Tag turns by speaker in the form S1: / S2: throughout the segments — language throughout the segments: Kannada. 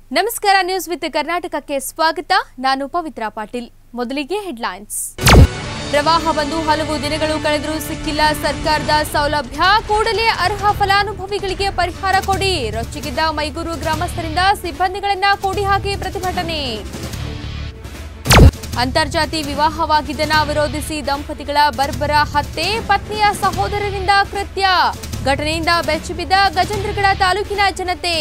S1: ನಮಸ್ಕಾರ ನ್ಯೂಸ್ ವಿತ್ ಕರ್ನಾಟಕಕ್ಕೆ ಸ್ವಾಗತ. ನಾನು ಪವಿತ್ರ ಪಾಟೀಲ್. ಮೊದಲಿಗೆ ಹೆಡ್ಲೈನ್ಸ್. ಪ್ರವಾಹ ಬಂದು ಹಲವು ದಿನಗಳು ಕಳೆದರೂ ಸಿಕ್ಕಿಲ್ಲ ಸರ್ಕಾರದ ಸೌಲಭ್ಯ. ಕೂಡಲೇ ಅರ್ಹ ಫಲಾನುಭವಿಗಳಿಗೆ ಪರಿಹಾರ ಕೊಡಿ. ರೊಚ್ಚಿಗಿದ್ದ ಮೈಗೂರು ಗ್ರಾಮಸ್ಥರಿಂದ ಸಿಬ್ಬಂದಿಗಳನ್ನ ಕೂಡಿ ಹಾಕಿ ಪ್ರತಿಭಟನೆ. ಅಂತರ್ಜಾತಿ ವಿವಾಹವಾಗಿದ್ದನ್ನ ವಿರೋಧಿಸಿ ದಂಪತಿಗಳ ಬರ್ಬರ ಹತ್ಯೆ. ಪತ್ನಿಯ ಸಹೋದರರಿಂದ ಕೃತ್ಯ. ಘಟನೆಯಿಂದ ಬೆಚ್ಚಿಬಿದ್ದ ಗಜೇಂದ್ರಗಡ ತಾಲೂಕಿನ ಜನತೆ.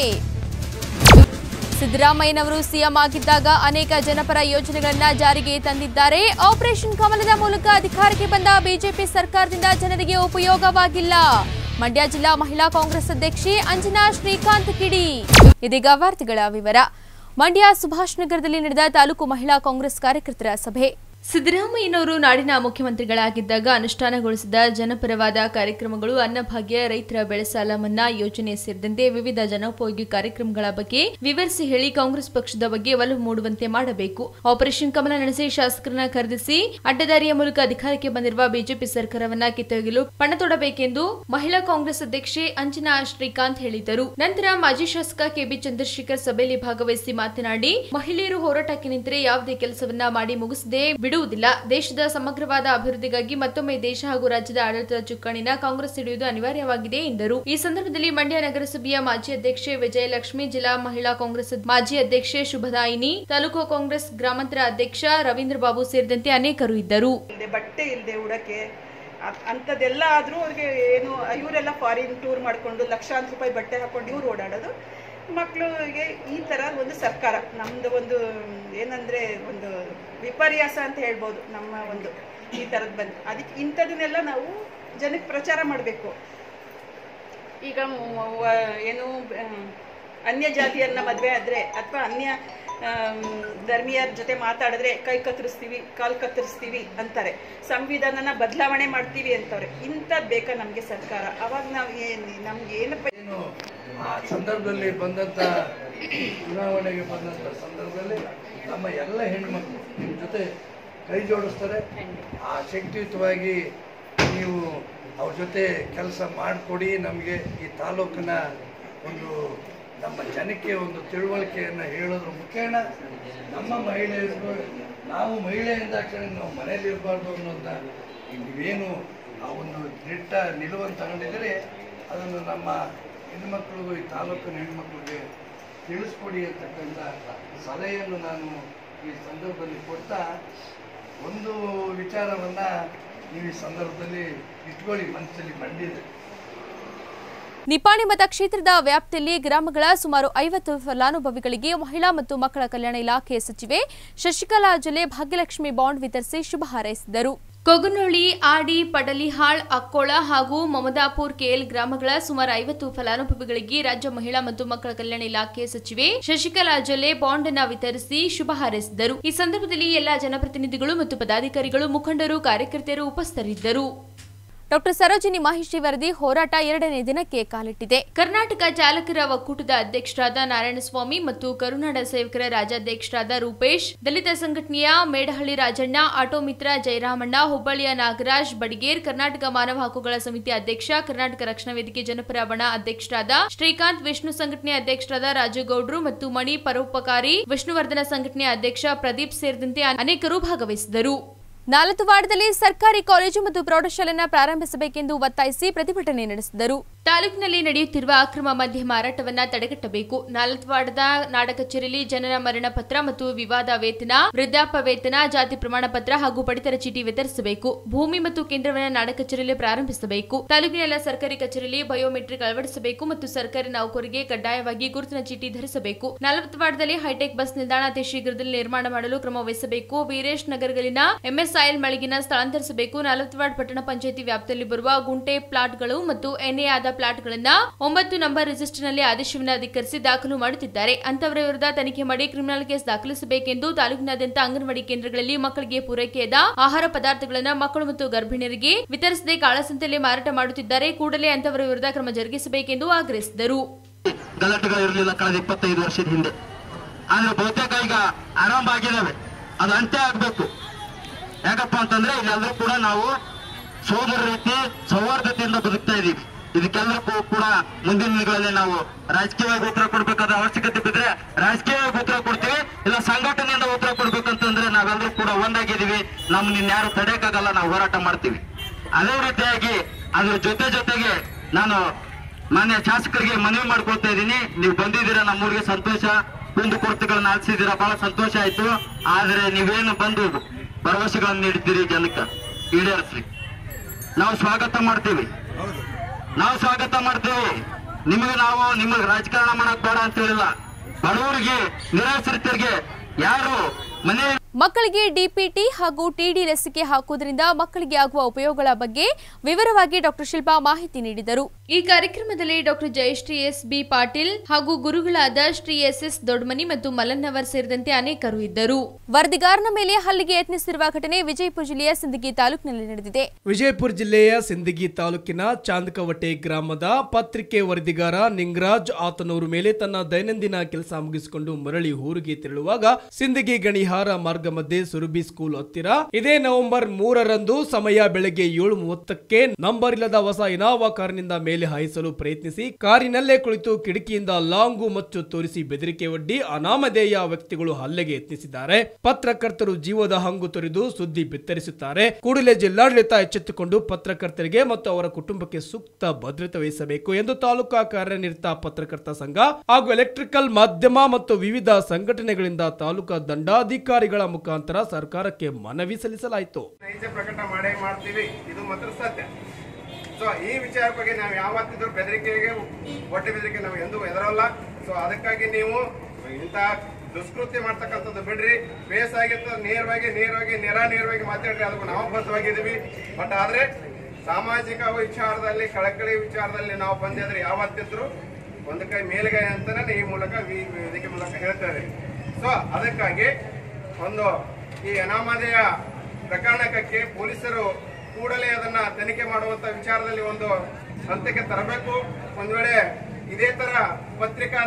S1: ಸಿದ್ದರಾಮಯ್ಯನವರು ಸಿಎಂ ಆಗಿದ್ದಾಗ ಅನೇಕ ಜನಪರ ಯೋಜನೆಗಳನ್ನು ಜಾರಿಗೆ ತಂದಿದ್ದಾರೆ. ಆಪರೇಷನ್ ಕಮಲದ ಮೂಲಕ ಅಧಿಕಾರಕ್ಕೆ ಬಂದ ಬಿಜೆಪಿ ಸರ್ಕಾರದಿಂದ ಜನರಿಗೆ ಉಪಯೋಗವಾಗಿಲ್ಲ. ಮಂಡ್ಯ ಜಿಲ್ಲಾ ಮಹಿಳಾ ಕಾಂಗ್ರೆಸ್ ಅಧ್ಯಕ್ಷೆ ಅಂಜನಾ ಶ್ರೀಕಾಂತ್ ಕಿಡಿ. ಇದೀಗ ವಾರ್ತೆಗಳ ವಿವರ. ಮಂಡ್ಯ ಸುಭಾಷ್ ನಗರದಲ್ಲಿ ನಡೆದ ತಾಲೂಕು ಮಹಿಳಾ ಕಾಂಗ್ರೆಸ್ ಕಾರ್ಯಕರ್ತರ ಸಭೆ. ಸಿದ್ದರಾಮಯ್ಯನವರು ನಾಡಿನ ಮುಖ್ಯಮಂತ್ರಿಗಳಾಗಿದ್ದಾಗ ಅನುಷ್ಠಾನಗೊಳಿಸಿದ ಜನಪರವಾದ ಕಾರ್ಯಕ್ರಮಗಳು ಅನ್ನಭಾಗ್ಯ, ರೈತರ ಬೆಳೆ ಸಾಲ ಮನ್ನಾ ಯೋಜನೆ ಸೇರಿದಂತೆ ವಿವಿಧ ಜನೋಪಯೋಗಿ ಕಾರ್ಯಕ್ರಮಗಳ ಬಗ್ಗೆ ವಿವರಿಸಿ ಹೇಳಿ ಕಾಂಗ್ರೆಸ್ ಪಕ್ಷದ ಬಗ್ಗೆ ಒಲವು ಮೂಡುವಂತೆ ಮಾಡಬೇಕು. ಆಪರೇಷನ್ ಕಮಲ ನಡೆಸಿ ಶಾಸಕರನ್ನ ಖರೀದಿಸಿ ಅಡ್ಡದಾರಿಯ ಮೂಲಕ ಅಧಿಕಾರಕ್ಕೆ ಬಂದಿರುವ ಬಿಜೆಪಿ ಸರ್ಕಾರವನ್ನ ಕಿತ್ತೊಗೆಯಲು ಪಣ ತೊಡಬೇಕೆಂದು ಮಹಿಳಾ ಕಾಂಗ್ರೆಸ್ ಅಧ್ಯಕ್ಷೆ ಅಂಜನಾ ಶ್ರೀಕಾಂತ್ ಹೇಳಿದರು. ನಂತರ ಮಾಜಿ ಶಾಸಕ ಕೆಬಿ ಚಂದ್ರಶೇಖರ್ ಸಭೆಯಲ್ಲಿ ಭಾಗವಹಿಸಿ ಮಾತನಾಡಿ, ಮಹಿಳೆಯರು ಹೋರಾಟಕ್ಕೆ ನಿಂತರೆ ಯಾವುದೇ ಕೆಲಸವನ್ನ ಮಾಡಿ ಮುಗಿಸದೆ ಬಿಡುವುದಿಲ್ಲ. ದೇಶದ ಸಮಗ್ರವಾದ ಅಭಿವೃದ್ಧಿಗಾಗಿ ಮತ್ತೊಮ್ಮೆ ದೇಶ ಹಾಗೂ ರಾಜ್ಯದ ಆಡಳಿತದ ಚುಕ್ಕಾಣಿನ ಕಾಂಗ್ರೆಸ್ ಹಿಡಿಯುವುದು ಅನಿವಾರ್ಯವಾಗಿದೆ ಎಂದರು. ಈ ಸಂದರ್ಭದಲ್ಲಿ ಮಂಡ್ಯ ನಗರಸಭೆಯ ಮಾಜಿ ಅಧ್ಯಕ್ಷೆ ವಿಜಯಲಕ್ಷ್ಮಿ, ಜಿಲ್ಲಾ ಮಹಿಳಾ ಕಾಂಗ್ರೆಸ್ ಮಾಜಿ ಅಧ್ಯಕ್ಷೆ ಶುಭದಾಯಿನಿ, ತಾಲೂಕು ಕಾಂಗ್ರೆಸ್ ಗ್ರಾಮಾಂತರ ಅಧ್ಯಕ್ಷ ರವೀಂದ್ರ ಬಾಬು ಸೇರಿದಂತೆ ಅನೇಕರು ಇದ್ದರು.
S2: ಬಟ್ಟೆ ಇಲ್ಲದೆ ಉಡಕ್ಕೆ ಅಂತದೆಲ್ಲ ಆದ್ರೂ ಅವ್ರಿಗೆ ಏನು, ಇವರೆಲ್ಲ ಫಾರಿನ್ ಟೂರ್ ಮಾಡ್ಕೊಂಡು ಲಕ್ಷಾಂತರ ರೂಪಾಯಿ ಬಟ್ಟೆ ಹಾಕೊಂಡು ಇವ್ರು ಓಡಾಡೋದು. ಮಕ್ಕಳಿಗೆ ಈ ಥರ ಒಂದು ಸರ್ಕಾರ ನಮ್ಮದು ಒಂದು ಏನಂದರೆ ಒಂದು ವಿಪರ್ಯಾಸ ಅಂತ ಹೇಳ್ಬೋದು. ನಮ್ಮ ಒಂದು ಈ ಥರದ್ದು ಬಂದು ಅದಕ್ಕೆ ಇಂಥದನ್ನೆಲ್ಲ ನಾವು ಜನಕ್ಕೆ ಪ್ರಚಾರ ಮಾಡಬೇಕು. ಈಗ ಏನು ಅನ್ಯ ಜಾತಿಯನ್ನ ಮದುವೆ ಆದರೆ ಅಥವಾ ಅನ್ಯ ಧರ್ಮೀಯರ ಜೊತೆ ಮಾತಾಡಿದ್ರೆ ಕೈ ಕತ್ತರಿಸ್ತೀವಿ, ಕಾಲು ಕತ್ತರಿಸ್ತೀವಿ ಅಂತಾರೆ. ಸಂವಿಧಾನನ ಬದಲಾವಣೆ ಮಾಡ್ತೀವಿ ಅಂತವ್ರೆ. ಇಂಥದ್ದು ಬೇಕಾ ನಮಗೆ ಸರ್ಕಾರ? ಅವಾಗ ನಾವು ನಮ್ಗೆ ಏನಪ್ಪ
S3: ಆ ಸಂದರ್ಭದಲ್ಲಿ ಬಂದಂಥ ಚುನಾವಣೆಗೆ ಬಂದಂಥ ಸಂದರ್ಭದಲ್ಲಿ ನಮ್ಮ ಎಲ್ಲ ಹೆಣ್ಮಕ್ಳು ನಿಮ್ಮ ಜೊತೆ ಕೈ ಜೋಡಿಸ್ತಾರೆ. ಆ ಶಕ್ತಿಯುತವಾಗಿ ನೀವು ಅವ್ರ ಜೊತೆ ಕೆಲಸ ಮಾಡಿಕೊಡಿ. ನಮಗೆ ಈ ತಾಲೂಕಿನ ಒಂದು ನಮ್ಮ ಜನಕ್ಕೆ ಒಂದು ತಿಳುವಳಿಕೆಯನ್ನು ಹೇಳೋದ್ರ ಮುಖೇನ ನಮ್ಮ ಮಹಿಳೆಯರಿಗೂ ನಾವು ಮಹಿಳೆಯಿಂದಾಕ್ಷಣ ನಾವು ಮನೇಲಿ ಇರಬಾರ್ದು ಅನ್ನೋಂಥ ನೀವೇನು ಆ ಒಂದು ನಿಲುವನ್ನು ತಗೊಂಡಿದ್ದೀರಿ ಅದನ್ನು ನಮ್ಮ ಹೆಣ್ಮಕ್ಳಿಗೂ ಈ ತಾಲೂಕಿನ ಹೆಣ್ಮಕ್ಳಿಗೆ ತಿಳಿಸ್ಕೊಡಿ ಅಂತಕ್ಕಂಥ ಸಲಹೆಯನ್ನು ನಾನು ಈ ಸಂದರ್ಭದಲ್ಲಿ ಕೊಡ್ತಾ, ಒಂದು ವಿಚಾರವನ್ನು ನೀವು ಈ ಸಂದರ್ಭದಲ್ಲಿ ಇಟ್ಕೊಳ್ಳಿ, ಮನಸ್ಸಲ್ಲಿ ಮಂಡಿದೆ.
S1: ನಿಪಾಣಿ ಮತಕ್ಷೇತ್ರದ ವ್ಯಾಪ್ತಿಯಲ್ಲಿ ಗ್ರಾಮಗಳ ಸುಮಾರು 50 ಫಲಾನುಭವಿಗಳಿಗೆ ಮಹಿಳಾ ಮತ್ತು ಮಕ್ಕಳ ಕಲ್ಯಾಣ ಇಲಾಖೆ ಸಚಿವೆ ಶಶಿಕಲಾ ಜೊಲ್ಲೆ ಭಾಗ್ಯಲಕ್ಷ್ಮಿ ಬಾಂಡ್ ವಿತರಿಸಿ ಶುಭ ಹಾರೈಸಿದರು. ಕೊಗನೊಳ್ಳಿ, ಆಡಿ, ಪಡಲಿಹಾಳ್, ಅಕ್ಕೋಳ ಹಾಗೂ ಮಮದಾಪುರ್ ಕೆಎಲ್ ಗ್ರಾಮಗಳ ಸುಮಾರು 50 ಫಲಾನುಭವಿಗಳಿಗೆ ರಾಜ್ಯ ಮಹಿಳಾ ಮತ್ತು ಮಕ್ಕಳ ಕಲ್ಯಾಣ ಇಲಾಖೆ ಸಚಿವೆ ಶಶಿಕಲಾ ಜೊಲ್ಲೆ ಬಾಂಡ್ ಅನ್ನು ವಿತರಿಸಿ ಶುಭ ಹಾರೈಸಿದರು. ಈ ಸಂದರ್ಭದಲ್ಲಿ ಎಲ್ಲಾ ಜನಪ್ರತಿನಿಧಿಗಳು ಮತ್ತು ಪದಾಧಿಕಾರಿಗಳು, ಮುಖಂಡರು, ಕಾರ್ಯಕರ್ತರು ಉಪಸ್ಥಿತರಿದ್ದರು. ಡಾಕ್ಟರ್ ಸರೋಜಿನಿ ಮಹಿಷಿ ವರದಿ ಹೋರಾಟ 2ನೇ ದಿನಕ್ಕೆ ಕಾಲಿಟ್ಟಿದೆ. ಕರ್ನಾಟಕ ಚಾಲಕರ ಒಕ್ಕೂಟದ ಅಧ್ಯಕ್ಷರಾದ ನಾರಾಯಣಸ್ವಾಮಿ ಮತ್ತು ಕರುನಾಡ ಸೇವಕರ ರಾಜ್ಯಾಧ್ಯಕ್ಷರಾದ ರೂಪೇಶ್, ದಲಿತ ಸಂಘಟನೆಯ ಮೇಡಹಳ್ಳಿ ರಾಜಣ್ಣ, ಆಟೋ ಮಿತ್ರ ಜಯರಾಮಣ್ಣ, ಹುಬ್ಬಳ್ಳಿಯ ನಾಗರಾಜ್ ಬಡಿಗೇರ್, ಕರ್ನಾಟಕ ಮಾನವ ಹಕ್ಕುಗಳ ಸಮಿತಿ ಅಧ್ಯಕ್ಷ, ಕರ್ನಾಟಕ ರಕ್ಷಣಾ ವೇದಿಕೆ ಜನಪರ ಬಣ ಅಧ್ಯಕ್ಷರಾದ ಶ್ರೀಕಾಂತ್, ವಿಷ್ಣು ಸಂಘಟನೆ ಅಧ್ಯಕ್ಷರಾದ ರಾಜುಗೌಡ್ರು ಮತ್ತು ಮಣಿ ಪರೋಪಕಾರಿ ವಿಷ್ಣುವರ್ಧನ ಸಂಘಟನೆಯ ಅಧ್ಯಕ್ಷ ಪ್ರದೀಪ್ ಸೇರಿದಂತೆ ಅನೇಕರು ಭಾಗವಹಿಸಿದರು. ನಾಲತುವಾಡದಲ್ಲಿ ಸರ್ಕಾರಿ ಕಾಲೇಜು ಮತ್ತು ಪ್ರೌಢಶಾಲೆಯನ್ನು ಪ್ರಾರಂಭಿಸಬೇಕೆಂದು ಒತ್ತಾಯಿಸಿ ಪ್ರತಿಭಟನೆ ನಡೆಸಿದರು. ತಾಲೂಕಿನಲ್ಲಿ ನಡೆಯುತ್ತಿರುವ ಅಕ್ರಮ ಮದ್ಯ ಮಾರಾಟವನ್ನು ತಡೆಗಟ್ಟಬೇಕು. ನಾಲತುವಾಡದ ನಾಡ ಕಚೇರಿಯಲ್ಲಿ ಜನನ ಮರಣ ಪತ್ರ ಮತ್ತು ವಿವಾದ ವೇತನ, ವೃದ್ಧಾಪ್ಯ ವೇತನ, ಜಾತಿ ಪ್ರಮಾಣ ಪತ್ರ ಹಾಗೂ ಪಡಿತರ ಚೀಟಿ ವಿತರಿಸಬೇಕು. ಭೂಮಿ ಮತ್ತು ಕೇಂದ್ರವನ್ನು ನಾಡ ಕಚೇರಿಯಲ್ಲಿ ಪ್ರಾರಂಭಿಸಬೇಕು. ತಾಲೂಕಿನ ಎಲ್ಲ ಸರ್ಕಾರಿ ಕಚೇರಿಯಲ್ಲಿ ಬಯೋಮೆಟ್ರಿಕ್ ಅಳವಡಿಸಬೇಕು ಮತ್ತು ಸರ್ಕಾರಿ ನೌಕರಿಗೆ ಕಡ್ಡಾಯವಾಗಿ ಗುರುತಿನ ಚೀಟಿ ಧರಿಸಬೇಕು. ನಾಲತುವಾಡದಲ್ಲಿ ಹೈಟೆಕ್ ಬಸ್ ನಿಲ್ದಾಣ ಅತಿ ಶೀಘ್ರದಲ್ಲಿ ನಿರ್ಮಾಣ ಮಾಡಲು ಕ್ರಮ ವಹಿಸಬೇಕು. ವೀರೇಶ್ ನಗರದಲ್ಲಿನ ಎಂಎಸ್ ಆಯಿಲ್ ಮಳಿಗೆನ ಸ್ಥಳಾಂತರಿಸಬೇಕು. ನಾಲತುವಾಡ ಪಟ್ಟಣ ಪಂಚಾಯಿತಿ ವ್ಯಾಪ್ತಿಯಲ್ಲಿ ಬರುವ ಗುಂಟೆ ಪ್ಲಾಟ್ಗಳು ಮತ್ತು ಎನ್ಎ ಆದ ಪ್ಲಾಟ್ಗಳನ್ನ 9 ನಂಬರ್ ರಿಜಿಸ್ಟರ್ನಲ್ಲಿ ಆದೇಶವನ್ನು ಅಧಿಕರಿಸಿ ದಾಖಲು ಮಾಡುತ್ತಿದ್ದಾರೆ. ಅಂತವರ ವಿರುದ್ಧ ತನಿಖೆ ಮಾಡಿ ಕ್ರಿಮಿನಲ್ ಕೇಸ್ ದಾಖಲಿಸಬೇಕೆಂದು ತಾಲೂಕಿನಾದ್ಯಂತ ಅಂಗನವಾಡಿ ಕೇಂದ್ರಗಳಲ್ಲಿ ಮಕ್ಕಳಿಗೆ ಪೂರೈಕೆಯಾದ ಆಹಾರ ಪದಾರ್ಥಗಳನ್ನು ಮಕ್ಕಳು ಮತ್ತು ಗರ್ಭಿಣಿಯರಿಗೆ ವಿತರಿಸದೆ ಕಾಳಸಂತೆಯಲ್ಲಿ ಮಾರಾಟ ಮಾಡುತ್ತಿದ್ದಾರೆ. ಕೂಡಲೇ ಅಂತವರ ವಿರುದ್ಧ ಕ್ರಮ ಜರುಗಿಸಬೇಕೆಂದು ಆಗ್ರಹಿಸಿದರು.
S4: ಗಲಾಟೆಗಳಿರಲಿಲ್ಲ ಕಳೆದ 25 ವರ್ಷದ ಹಿಂದೆ, ಆದ್ರೆ ಬಹುತೇಕ ಈಗ ಆರಂಭ ಆಗಿದ್ದಾವೆ. ಅದು ಅಂತ್ಯ ಆಗಬೇಕು. ಯಾಕಪ್ಪ ಅಂತಂದ್ರೆ ಇಲ್ಲೆಲ್ಲರೂ ಕೂಡ ನಾವು ಸೋದರ ರೀತಿ ಸೌಹಾರ್ದತೆಯಿಂದ ಬದುಕ್ತಾ ಇದೀವಿ. ಇದಕ್ಕೆಲ್ಲಕ್ಕೂ ಕೂಡ ಮುಂದಿನ ದಿನಗಳಲ್ಲಿ ನಾವು ರಾಜಕೀಯವಾಗಿ ಉತ್ತರ ಕೊಡ್ಬೇಕಾದ ಅವಶ್ಯಕತೆ ಬಿದ್ರೆ ರಾಜಕೀಯವಾಗಿ ಉತ್ತರ ಕೊಡ್ತೀವಿ, ಇಲ್ಲ ಸಂಘಟನೆಯಿಂದ ಉತ್ತರ ಕೊಡ್ಬೇಕಂತಂದ್ರೆ ನಾವೆಲ್ಲರೂ ಕೂಡ ಒಂದಾಗಿದ್ದೀವಿ. ನಮ್ಮನ್ನ ಇನ್ಯಾರು ತಡೆಯಕ್ಕಾಗಲ್ಲ, ನಾವು ಹೋರಾಟ ಮಾಡ್ತೀವಿ. ಅದೇ ರೀತಿಯಾಗಿ ಅದ್ರ ಜೊತೆಗೆ ನಾನು ಮಾನ್ಯ ಶಾಸಕರಿಗೆ ಮನವಿ ಮಾಡ್ಕೊಳ್ತಾ ಇದ್ದೀನಿ. ನೀವು ಬಂದಿದ್ದೀರಾ, ನಮ್ಮೂರಿಗೆ ಸಂತೋಷ, ಕುಂದುಕೊರತೆಗಳನ್ನ ಆಲಿಸಿದ್ದೀರಾ, ಬಹಳ ಸಂತೋಷ ಆಯ್ತು. ಆದ್ರೆ ನೀವೇನು ಬಂದು ಭರವಸೆಗಳನ್ನು ನೀಡಿದ್ದೀರಿ ಜನಕ್ಕೆ ಈಡೇರಿಸ್ರಿ. ನಾವು ಸ್ವಾಗತ ಮಾಡ್ತೀವಿ. ನಿಮಗೆ ರಾಜಕಾರಣ ಮಾಡಕ್ ಬೇಡ ಅಂತ ಹೇಳಿಲ್ಲ. ಬಡವರಿಗೆ, ನಿರಾಶ್ರಿತರಿಗೆ ಯಾರು ಮನೆ
S1: ಮಕ್ಕಳಿಗೆ ಡಿಪಿಟಿ ಹಾಗೂ ಟಿಡಿ ಲಸಿಕೆ ಹಾಕುವುದರಿಂದ ಮಕ್ಕಳಿಗೆ ಆಗುವ ಉಪಯೋಗಗಳ ಬಗ್ಗೆ ವಿವರವಾಗಿ ಡಾಕ್ಟರ್ ಶಿಲ್ಪಾ ಮಾಹಿತಿ ನೀಡಿದರು. ಈ ಕಾರ್ಯಕ್ರಮದಲ್ಲಿ doctor Jayashree S B Patil ಹಾಗೂ ಗುರುಗಳಾದ ಶ್ರೀ ಎಸ್ ದೊಡ್ಡಮನಿ ಮತ್ತು ಮಲ್ಲನ್ನವರ್ ಸೇರಿದಂತೆ ಅನೇಕರು ಇದ್ದರು. ವರದಿಗಾರನ ಮೇಲೆ ಹಲ್ಲೆಗೆ ಯತ್ನಿಸಿರುವ ಘಟನೆ ವಿಜಯಪುರ ಜಿಲ್ಲೆಯ ಸಿಂದಗಿ ತಾಲೂಕಿನಲ್ಲಿ ನಡೆದಿದೆ.
S5: ವಿಜಯಪುರ ಜಿಲ್ಲೆಯ ಸಿಂದಗಿ ತಾಲೂಕಿನ ಚಾಂದಕವಟೆ ಗ್ರಾಮದ ಪತ್ರಿಕೆ ವರದಿಗಾರ ನಿಂಗರಾಜ್ ಆತನೂರು ಮೇಲೆ ತನ್ನ ದೈನಂದಿನ ಕೆಲಸ ಮುಗಿಸಿಕೊಂಡು ಮರಳಿ ಊರಿಗೆ ತೆರಳುವಾಗ ಸಿಂದಗಿ ಗಣಿಹಾರ ಮಾರ್ಗ ಮಧ್ಯೆ ಸುರಭಿ ಸ್ಕೂಲ್ ಹತ್ತಿರ ಇದೇ ನವೆಂಬರ್ 3ರಂದು ಸಮಯ ಬೆಳಗ್ಗೆ 7:30ಕ್ಕೆ ನಂಬರ್ ಇಲ್ಲದ ಹೊಸ ಇನೋವಾ ಕಾರಿನಿಂದ ಮೇಲೆ ಹಾಯಿಸಲು ಪ್ರಯತ್ನಿಸಿ ಕಾರಿನಲ್ಲೇ ಕುಳಿತು ಕಿಟಕಿಯಿಂದ ಲಾಂಗು ಮಚ್ಚು ತೋರಿಸಿ ಬೆದರಿಕೆ ಒಡ್ಡಿ ಅನಾಮಧೇಯ ವ್ಯಕ್ತಿಗಳು ಹಲ್ಲೆಗೆ ಯತ್ನಿಸಿದ್ದಾರೆ. ಪತ್ರಕರ್ತರು ಜೀವದ ಹಂಗು ತೊರೆದು ಸುದ್ದಿ ಬಿತ್ತರಿಸುತ್ತಾರೆ. ಕೂಡಲೇ ಜಿಲ್ಲಾಡಳಿತ ಎಚ್ಚೆತ್ತುಕೊಂಡು ಪತ್ರಕರ್ತರಿಗೆ ಮತ್ತು ಅವರ ಕುಟುಂಬಕ್ಕೆ ಸೂಕ್ತ ಭದ್ರತೆ ವಹಿಸಬೇಕು ಎಂದು ತಾಲೂಕಾ ಕಾರ್ಯನಿರತ ಪತ್ರಕರ್ತ ಸಂಘ ಹಾಗೂ ಎಲೆಕ್ಟ್ರಿಕಲ್ ಮಾಧ್ಯಮ ಮತ್ತು ವಿವಿಧ ಸಂಘಟನೆಗಳಿಂದ ತಾಲೂಕಾ ದಂಡಾಧಿಕಾರಿಗಳ ಮುಖಾಂತರ ಸರ್ಕಾರಕ್ಕೆ ಮನವಿ ಸಲ್ಲಿಸಲಾಯಿತು.
S6: ನೈಜ ಪ್ರಕಟ ಮಾಡೇ ಮಾಡ್ತೀವಿ, ಇದು ಮಾತ್ರ ಸತ್ಯ. ಸೊ ಈ ವಿಚಾರ ಬಗ್ಗೆ ನಾವು ಯಾವತ್ತಿದ್ರು ಬೆದರಿಕೆಗೆ ಹೊಟ್ಟೆ ಬೆದರಿಕೆ ನಾವು ಎಂದೂ ಎದರಲ್ಲ. ಸೊ ಅದಕ್ಕಾಗಿ ನೀವು ಇಂತಹ ದುಷ್ಕೃತ್ಯ ಮಾಡ್ತಕ್ಕಂಥದ್ದು ಬಿಡ್ರಿ. ಬೇಸ್ ಆಗಿತ್ತು, ನೇರವಾಗಿ ಮಾತಾಡ್ರಿ, ಅದಕ್ಕೂ ನಾವು ಬದ್ಧವಾಗಿದ್ದೀವಿ. ಬಟ್ ಆದ್ರೆ ಸಾಮಾಜಿಕ ವಿಚಾರದಲ್ಲಿ, ಕಳಕಳಿ ವಿಚಾರದಲ್ಲಿ ನಾವು ಬಂದಿದ್ರೆ ಯಾವತ್ತಿದ್ರು ಒಂದು ಕೈ ಮೇಲುಗೈ ಅಂತಾನೆ ಈ ಮೂಲಕ ವೇದಿಕೆ ಮೂಲಕ ಹೇಳ್ತಾರೆ. ಸೊ ಅದಕ್ಕಾಗಿ ಒಂದು ಈ ಅನಾಮಧೇಯ ಪ್ರಕರಣಕ್ಕೆ ಪೊಲೀಸರು ಕೂಡಲೇ ಅದನ್ನ ತನಿಖೆ ಮಾಡುವಂತ ವಿಚಾರದಲ್ಲಿ ಒಂದು ಹಂತಕ್ಕೆ ತರಬೇಕು. ಒಂದ್ ವೇಳೆ ಇದೇ ತರ ಪತ್ರಿಕಾ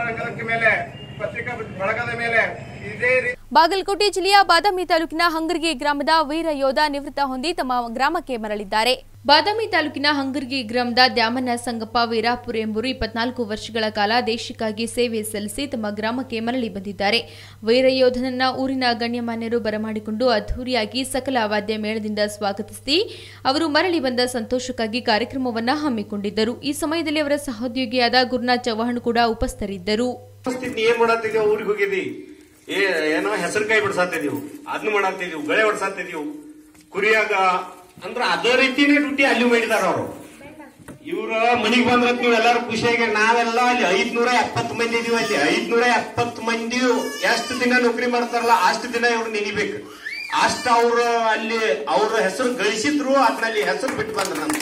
S6: ಬಳಗದ ಮೇಲೆ ಇದೇ
S1: ಬಾಗಲಕೋಟೆ ಜಿಲ್ಲೆಯ ಬಾದಾಮಿ ತಾಲೂಕಿನ ಹಂಗರ್ಗಿ ಗ್ರಾಮದ ವೀರ ಯೋಧ ನಿವೃತ್ತ ಹೊಂದಿ ತಮ್ಮ ಗ್ರಾಮಕ್ಕೆ ಮರಳಿದ್ದಾರೆ. ಬಾದಾಮಿ ತಾಲೂಕಿನ ಹಂಗರ್ಗಿ ಗ್ರಾಮದ ದ್ಯಾಮಣ್ಣ ಸಂಗಪ್ಪ ವೀರಾಪುರ ಎಂಬುವರು 24 ವರ್ಷಗಳ ಕಾಲ ದೇಶಕ್ಕಾಗಿ ಸೇವೆ ಸಲ್ಲಿಸಿ ತಮ್ಮ ಗ್ರಾಮಕ್ಕೆ ಮರಳಿ ಬಂದಿದ್ದಾರೆ. ವೀರ ಯೋಧನನ್ನ ಊರಿನ ಗಣ್ಯಮಾನ್ಯರು ಬರಮಾಡಿಕೊಂಡು ಅದ್ಧೂರಿಯಾಗಿ ಸಕಲ ವಾದ್ಯ ಮೇಳದಿಂದ ಸ್ವಾಗತಿಸಿ ಅವರು ಮರಳಿ ಬಂದ ಸಂತೋಷಕ್ಕಾಗಿ ಕಾರ್ಯಕ್ರಮವನ್ನು ಹಮ್ಮಿಕೊಂಡಿದ್ದರು. ಈ ಸಮಯದಲ್ಲಿ ಅವರ ಸಹೋದ್ಯೋಗಿಯಾದ ಗುರುನಾಥ್ ಚವ್ಹಾಣ್ ಕೂಡ ಉಪಸ್ಥಿತರಿದ್ದರು.
S7: ಊರಿಗೆ ಹೋಗಿದ್ದಿ, ಏನೋ ಹೆಸರುಕಾಯಿ ಬಿಡ್ಸಾತಿದೀವು, ಅದನ್ನ ಮಾಡಾತಿದೀವು, ಗಳೆ ಹೊಡ್ಸಾತಿದೀವು, ಕುರಿಯಾಗ ಅಂದ್ರ ಅದೇ ರೀತಿನೇ ಡ್ಯೂಟಿ ಅಲ್ಲಿ ಮಾಡಿದಾರ ಅವರು. ಇವ್ರ ಮನಿಗ್ ಬಂದ್ರ ನೀವು ಎಲ್ಲಾರು ಖುಷಿಯಾಗಿ, ನಾವೆಲ್ಲ ಅಲ್ಲಿ 570 ಮಂದಿ ಇದೀವಿ. ಅಲ್ಲಿ 570 ಮಂದಿ ಎಷ್ಟು ದಿನ ನೌಕರಿ ಮಾಡ್ತಾರಲ್ಲ ಅಷ್ಟು ದಿನ ಇವ್ರು ನೆನಿಬೇಕು. ಅಷ್ಟ ಅವ್ರು ಅಲ್ಲಿ ಅವ್ರ ಹೆಸರು ಗಳಿಸಿದ್ರು, ಅದ್ರಲ್ಲಿ ಹೆಸರು ಬಿಟ್ಟು ಬಂದ್ರ ನಮ್ಗೆ.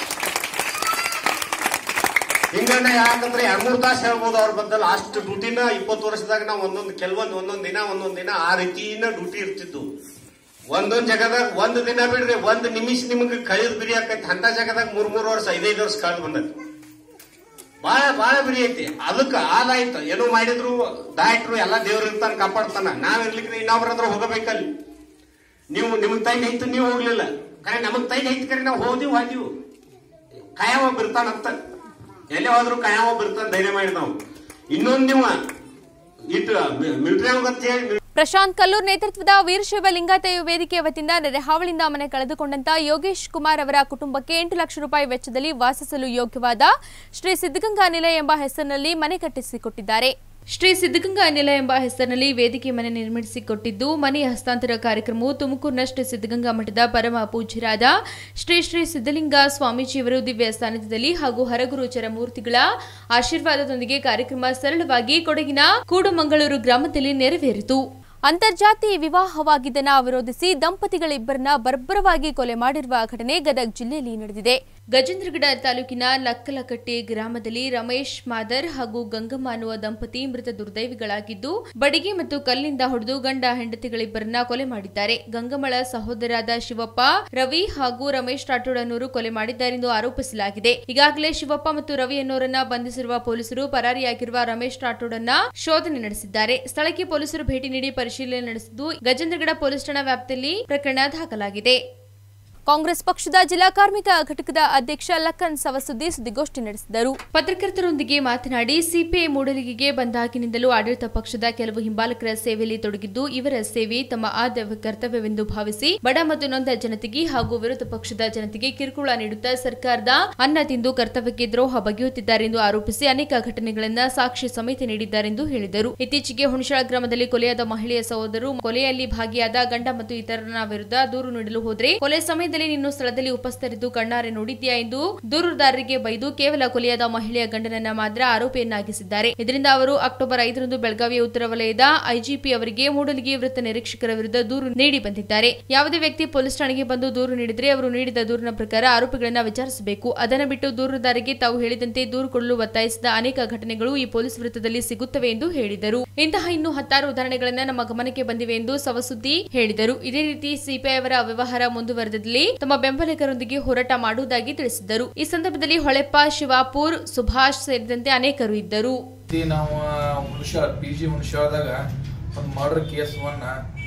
S7: ಹಿಂಗಣ್ಣ ಯಾಕಂದ್ರೆ 2-3 ತಾಸು ಹೇಳ್ಬೋದು ಅವ್ರ ಬದಲು. ಅಷ್ಟು ಡ್ಯೂಟಿನ 20 ವರ್ಷದಾಗ ನಾವು ಒಂದೊಂದು ದಿನ ಆ ರೀತಿನ ಡ್ಯೂಟಿ ಇರ್ತಿದ್ದು. ಒಂದೊಂದ್ ಜಾಗದಾಗ ಒಂದು ದಿನ ಬಿಡ್ರಿ, 1 ನಿಮಿಷ ನಿಮ್ಗೆ ಕಳೆದ್ ಬಿರಿ ಆಕೈತಿ. ಅಂತ ಜಾಗದಾಗ 3 ವರ್ಷ 5 ವರ್ಷ ಕಳೆದು ಬಂದೈತಿ. ಬಹಳ ಬಿರಿ ಐತಿ. ಅದಕ್ಕೆ ಆದಾಯ್ತು, ಏನೋ ಮಾಡಿದ್ರು ದಾಯ್ಟ್ರು ಎಲ್ಲ ದೇವ್ರ ಇರ್ತಾನ, ಕಾಪಾಡ್ತಾನ. ನಾವಿರ್ಲಿಕ್ಕೆ ಇನ್ನೊಬ್ರಂದ್ರ ಹೋಗಬೇಕಲ್ಲಿ. ನಿಮಗ್ ತೈನ್ ಐತು, ನೀವು ಹೋಗ್ಲಿಲ್ಲ. ಕರೆ ನಮಗ್ ತೈನ್ ಐತಿ, ಕರೆ ನಾವು ಹೋದಿವು. ಕಾಯವ ಬಿರ್ತಾನಂತ, ಎಲ್ಲೇ ಹೋದ್ರು ಕಾಯವ ಬಿರ್ತಾನ, ಧೈರ್ಯ ಮಾಡಿ ನಾವು ಇನ್ನೊಂದ್ ನೀವು ಇಟ್ಟು ಮಿಲಿಟರಿ ಅಂತ ಹೇಳಿ.
S1: ಪ್ರಶಾಂತ್ ಕಲ್ಲೂರ್ ನೇತೃತ್ವದ ವೀರಶೈವ ಲಿಂಗಾಯತ ವೇದಿಕೆ ವತಿಯಿಂದ ನೆರೆಹಾವಳಿಯಿಂದ ಮನೆ ಕಳೆದುಕೊಂಡಂತ ಯೋಗೇಶ್ ಕುಮಾರ್ ಅವರ ಕುಟುಂಬಕ್ಕೆ 8 ಲಕ್ಷ ರೂಪಾಯಿ ವೆಚ್ಚದಲ್ಲಿ ವಾಸಿಸಲು ಯೋಗ್ಯವಾದ ಶ್ರೀ ಸಿದ್ಧಗಂಗಾ ನಿಲಯ ಎಂಬ ಹೆಸರಿನಲ್ಲಿ ಮನೆ ಕಟ್ಟಿಸಿಕೊಟ್ಟಿದ್ದಾರೆ. ಶ್ರೀ ಸಿದ್ಧಗಂಗಾ ನಿಲಯ ಎಂಬ ಹೆಸರಿನಲ್ಲಿ ವೇದಿಕೆ ಮನೆ ನಿರ್ಮಿಸಿಕೊಟ್ಟಿದ್ದು, ಮನೆ ಹಸ್ತಾಂತರ ಕಾರ್ಯಕ್ರಮವು ತುಮಕೂರಿನ ಶ್ರೀ ಸಿದ್ಧಗಂಗಾ ಮಠದ ಪರಮ ಪೂಜ್ಯರಾದ ಶ್ರೀ ಸಿದ್ಧಲಿಂಗ ಸ್ವಾಮೀಜಿಯವರು ದಿವ್ಯ ಸಾನ್ನಿಧ್ಯದಲ್ಲಿ ಹಾಗೂ ಹರಗುರು ಚರಮೂರ್ತಿಗಳ ಆಶೀರ್ವಾದದೊಂದಿಗೆ ಕಾರ್ಯಕ್ರಮ ಸರಳವಾಗಿ ಕೊಡಗಿನ ಕೂಡುಮಂಗಳೂರು ಗ್ರಾಮದಲ್ಲಿ ನೆರವೇರಿತು. ಅಂತರ್ಜಾತಿ ವಿವಾಹವಾಗಿದ್ದನ್ನ ವಿರೋಧಿಸಿ ದಂಪತಿಗಳಿಬ್ಬರನ್ನ ಬರ್ಬರವಾಗಿ ಕೊಲೆ ಮಾಡಿರುವ ಘಟನೆ ಗದಗ ಜಿಲ್ಲೆಯಲ್ಲಿ ನಡೆದಿದೆ. ಗಜೇಂದ್ರಗಡ ತಾಲೂಕಿನ ಲಕ್ಕಲಕಟ್ಟೆ ಗ್ರಾಮದಲ್ಲಿ ರಮೇಶ್ ಮಾದರ್ ಹಾಗೂ ಗಂಗಮ್ಮ ಅನ್ನುವ ದಂಪತಿ ಮೃತ ದುರ್ದೈವಿಗಳಾಗಿದ್ದು, ಬಡಿಗೆ ಮತ್ತು ಕಲ್ಲಿಂದ ಹೊಡೆದು ಗಂಡ ಹೆಂಡತಿಗಳಿಬ್ಬರನ್ನ ಕೊಲೆ ಮಾಡಿದ್ದಾರೆ. ಗಂಗಮ್ಮಳ ಸಹೋದರಾದ ಶಿವಪ್ಪ, ರವಿ ಹಾಗೂ ರಮೇಶ್ ರಾಠೋಡ್ ಅನ್ನೋರು ಕೊಲೆ ಮಾಡಿದ್ದಾರೆಂದು ಆರೋಪಿಸಲಾಗಿದೆ. ಈಗಾಗಲೇ ಶಿವಪ್ಪ ಮತ್ತು ರವಿ ಅನ್ನೋರನ್ನ ಬಂಧಿಸಿರುವ ಪೊಲೀಸರು ಪರಾರಿಯಾಗಿರುವ ರಮೇಶ್ ರಾಠೋಡ್ ಅನ್ನ ಶೋಧನೆ ನಡೆಸಿದ್ದಾರೆ. ಸ್ಥಳಕ್ಕೆ ಪೊಲೀಸರು ಭೇಟಿ ನೀಡಿ ಪರಿಶೀಲನೆ ನಡೆಸಿದ್ದು, ಗಜೇಂದ್ರಗಡ ಪೊಲೀಸ್ ಠಾಣಾ ವ್ಯಾಪ್ತಿಯಲ್ಲಿ ಪ್ರಕರಣ ದಾಖಲಾಗಿದೆ. ಕಾಂಗ್ರೆಸ್ ಪಕ್ಷದ ಜಿಲ್ಲಾ ಕಾರ್ಮಿಕ ಘಟಕದ ಅಧ್ಯಕ್ಷ ಲಖನ್ ಸವಸುದ್ದಿ ಸುದ್ದಿಗೋಷ್ಠಿ ನಡೆಸಿದರು. ಪತ್ರಕರ್ತರೊಂದಿಗೆ ಮಾತನಾಡಿ, ಸಿಪಿಐ ಮೂಡಲಿಗೆಗೆ ಬಂದಾಗಿನಿಂದಲೂ ಆಡಳಿತ ಪಕ್ಷದ ಕೆಲವು ಹಿಂಬಾಲಕರ ಸೇವೆಯಲ್ಲಿ ತೊಡಗಿದ್ದು, ಇವರ ಸೇವೆ ತಮ್ಮ ಆದ್ಯ ಕರ್ತವ್ಯವೆಂದು ಭಾವಿಸಿ ಬಡ ಮತ್ತು ನೊಂದ ಜನತೆಗೆ ಹಾಗೂ ವಿರೋಧ ಪಕ್ಷದ ಜನತೆಗೆ ಕಿರುಕುಳ ನೀಡುತ್ತಾ ಸರ್ಕಾರದ ಅನ್ನ ತಿಂದು ಕರ್ತವ್ಯಕ್ಕೆ ದ್ರೋಹ ಬಗೆಯುತ್ತಿದ್ದಾರೆಂದು ಆರೋಪಿಸಿ ಅನೇಕ ಘಟನೆಗಳನ್ನು ಸಾಕ್ಷಿ ಸಮೇತ ನೀಡಿದ್ದಾರೆಂದು ಹೇಳಿದರು. ಇತ್ತೀಚೆಗೆ ಹುಣಸಾಳ ಗ್ರಾಮದಲ್ಲಿ ಕೊಲೆಯಾದ ಮಹಿಳೆಯ ಸಹೋದರರು ಕೊಲೆಯಲ್ಲಿ ಭಾಗಿಯಾದ ಗಂಡ ಮತ್ತು ಇತರರ ವಿರುದ್ಧ ದೂರು ನೀಡಲು ಹೋದರೆ ಕೊಲೆ ಸಮಯದಲ್ಲಿ ನೀನು ಸ್ಥಳದಲ್ಲಿ ಉಪಸ್ಥಿತರಿದ್ದು ಕಣ್ಣಾರೆ ನೋಡಿದ್ಯಾ ಎಂದು ದೂರುದಾರರಿಗೆ ಬೈದು ಕೇವಲ ಕೊಲೆಯಾದ ಮಹಿಳೆಯ ಗಂಡನನ್ನ ಮಾತ್ರ ಆರೋಪಿಯನ್ನಾಗಿಸಿದ್ದಾರೆ. ಇದರಿಂದ ಅವರು ಅಕ್ಟೋಬರ್ 5ರಂದು ಬೆಳಗಾವಿಯ ಉತ್ತರ ವಲಯದ ಐಜಿಪಿ ಅವರಿಗೆ ಮೂಡಲಿಗೆ ವೃತ್ತ ನಿರೀಕ್ಷಕರ ವಿರುದ್ಧ ದೂರು ನೀಡಿ ಬಂದಿದ್ದಾರೆ. ಯಾವುದೇ ವ್ಯಕ್ತಿ ಪೊಲೀಸ್ ಠಾಣೆಗೆ ಬಂದು ದೂರು ನೀಡಿದರೆ ಅವರು ನೀಡಿದ ದೂರಿನ ಪ್ರಕಾರ ಆರೋಪಿಗಳನ್ನು ವಿಚಾರಿಸಬೇಕು. ಅದನ್ನು ಬಿಟ್ಟು ದೂರುದಾರರಿಗೆ ತಾವು ಹೇಳಿದಂತೆ ದೂರು ಕೊಡಲು ಒತ್ತಾಯಿಸಿದ ಅನೇಕ ಘಟನೆಗಳು ಈ ಪೊಲೀಸ್ ವೃತ್ತದಲ್ಲಿ ಸಿಗುತ್ತವೆ ಎಂದು ಹೇಳಿದರು. ಇಂತಹ ಇನ್ನೂ 10 ಉದಾಹರಣೆಗಳನ್ನು ನಮ್ಮ ಗಮನಕ್ಕೆ ಬಂದಿವೆ ಎಂದು ಸವಸುದ್ದಿ ಹೇಳಿದರು. ಇದೇ ರೀತಿ ಸಿಪಿಐ ಅವರ ವ್ಯವಹಾರ ಮುಂದುವರೆದಲ್ಲಿ ತಮ್ಮ ಬೆಂಬಲಿಗರೊಂದಿಗೆ ಹೋರಾಟ ಮಾಡುವುದಾಗಿ ತಿಳಿಸಿದ್ದರು. ಈ ಸಂದರ್ಭದಲ್ಲಿ ಹೊಳೆಪ್ಪ, ಶಿವಾಪುರ್, ಸುಭಾಷ್ ಸೇರಿದಂತೆ ಅನೇಕರು ಇದ್ದರು.
S8: ನಾವು ಪಿಜಿ ಹುಣಸಾಳದಾಗ ಒಂದು ಮರ್ಡರ್ ಕೇಸವನ್ನ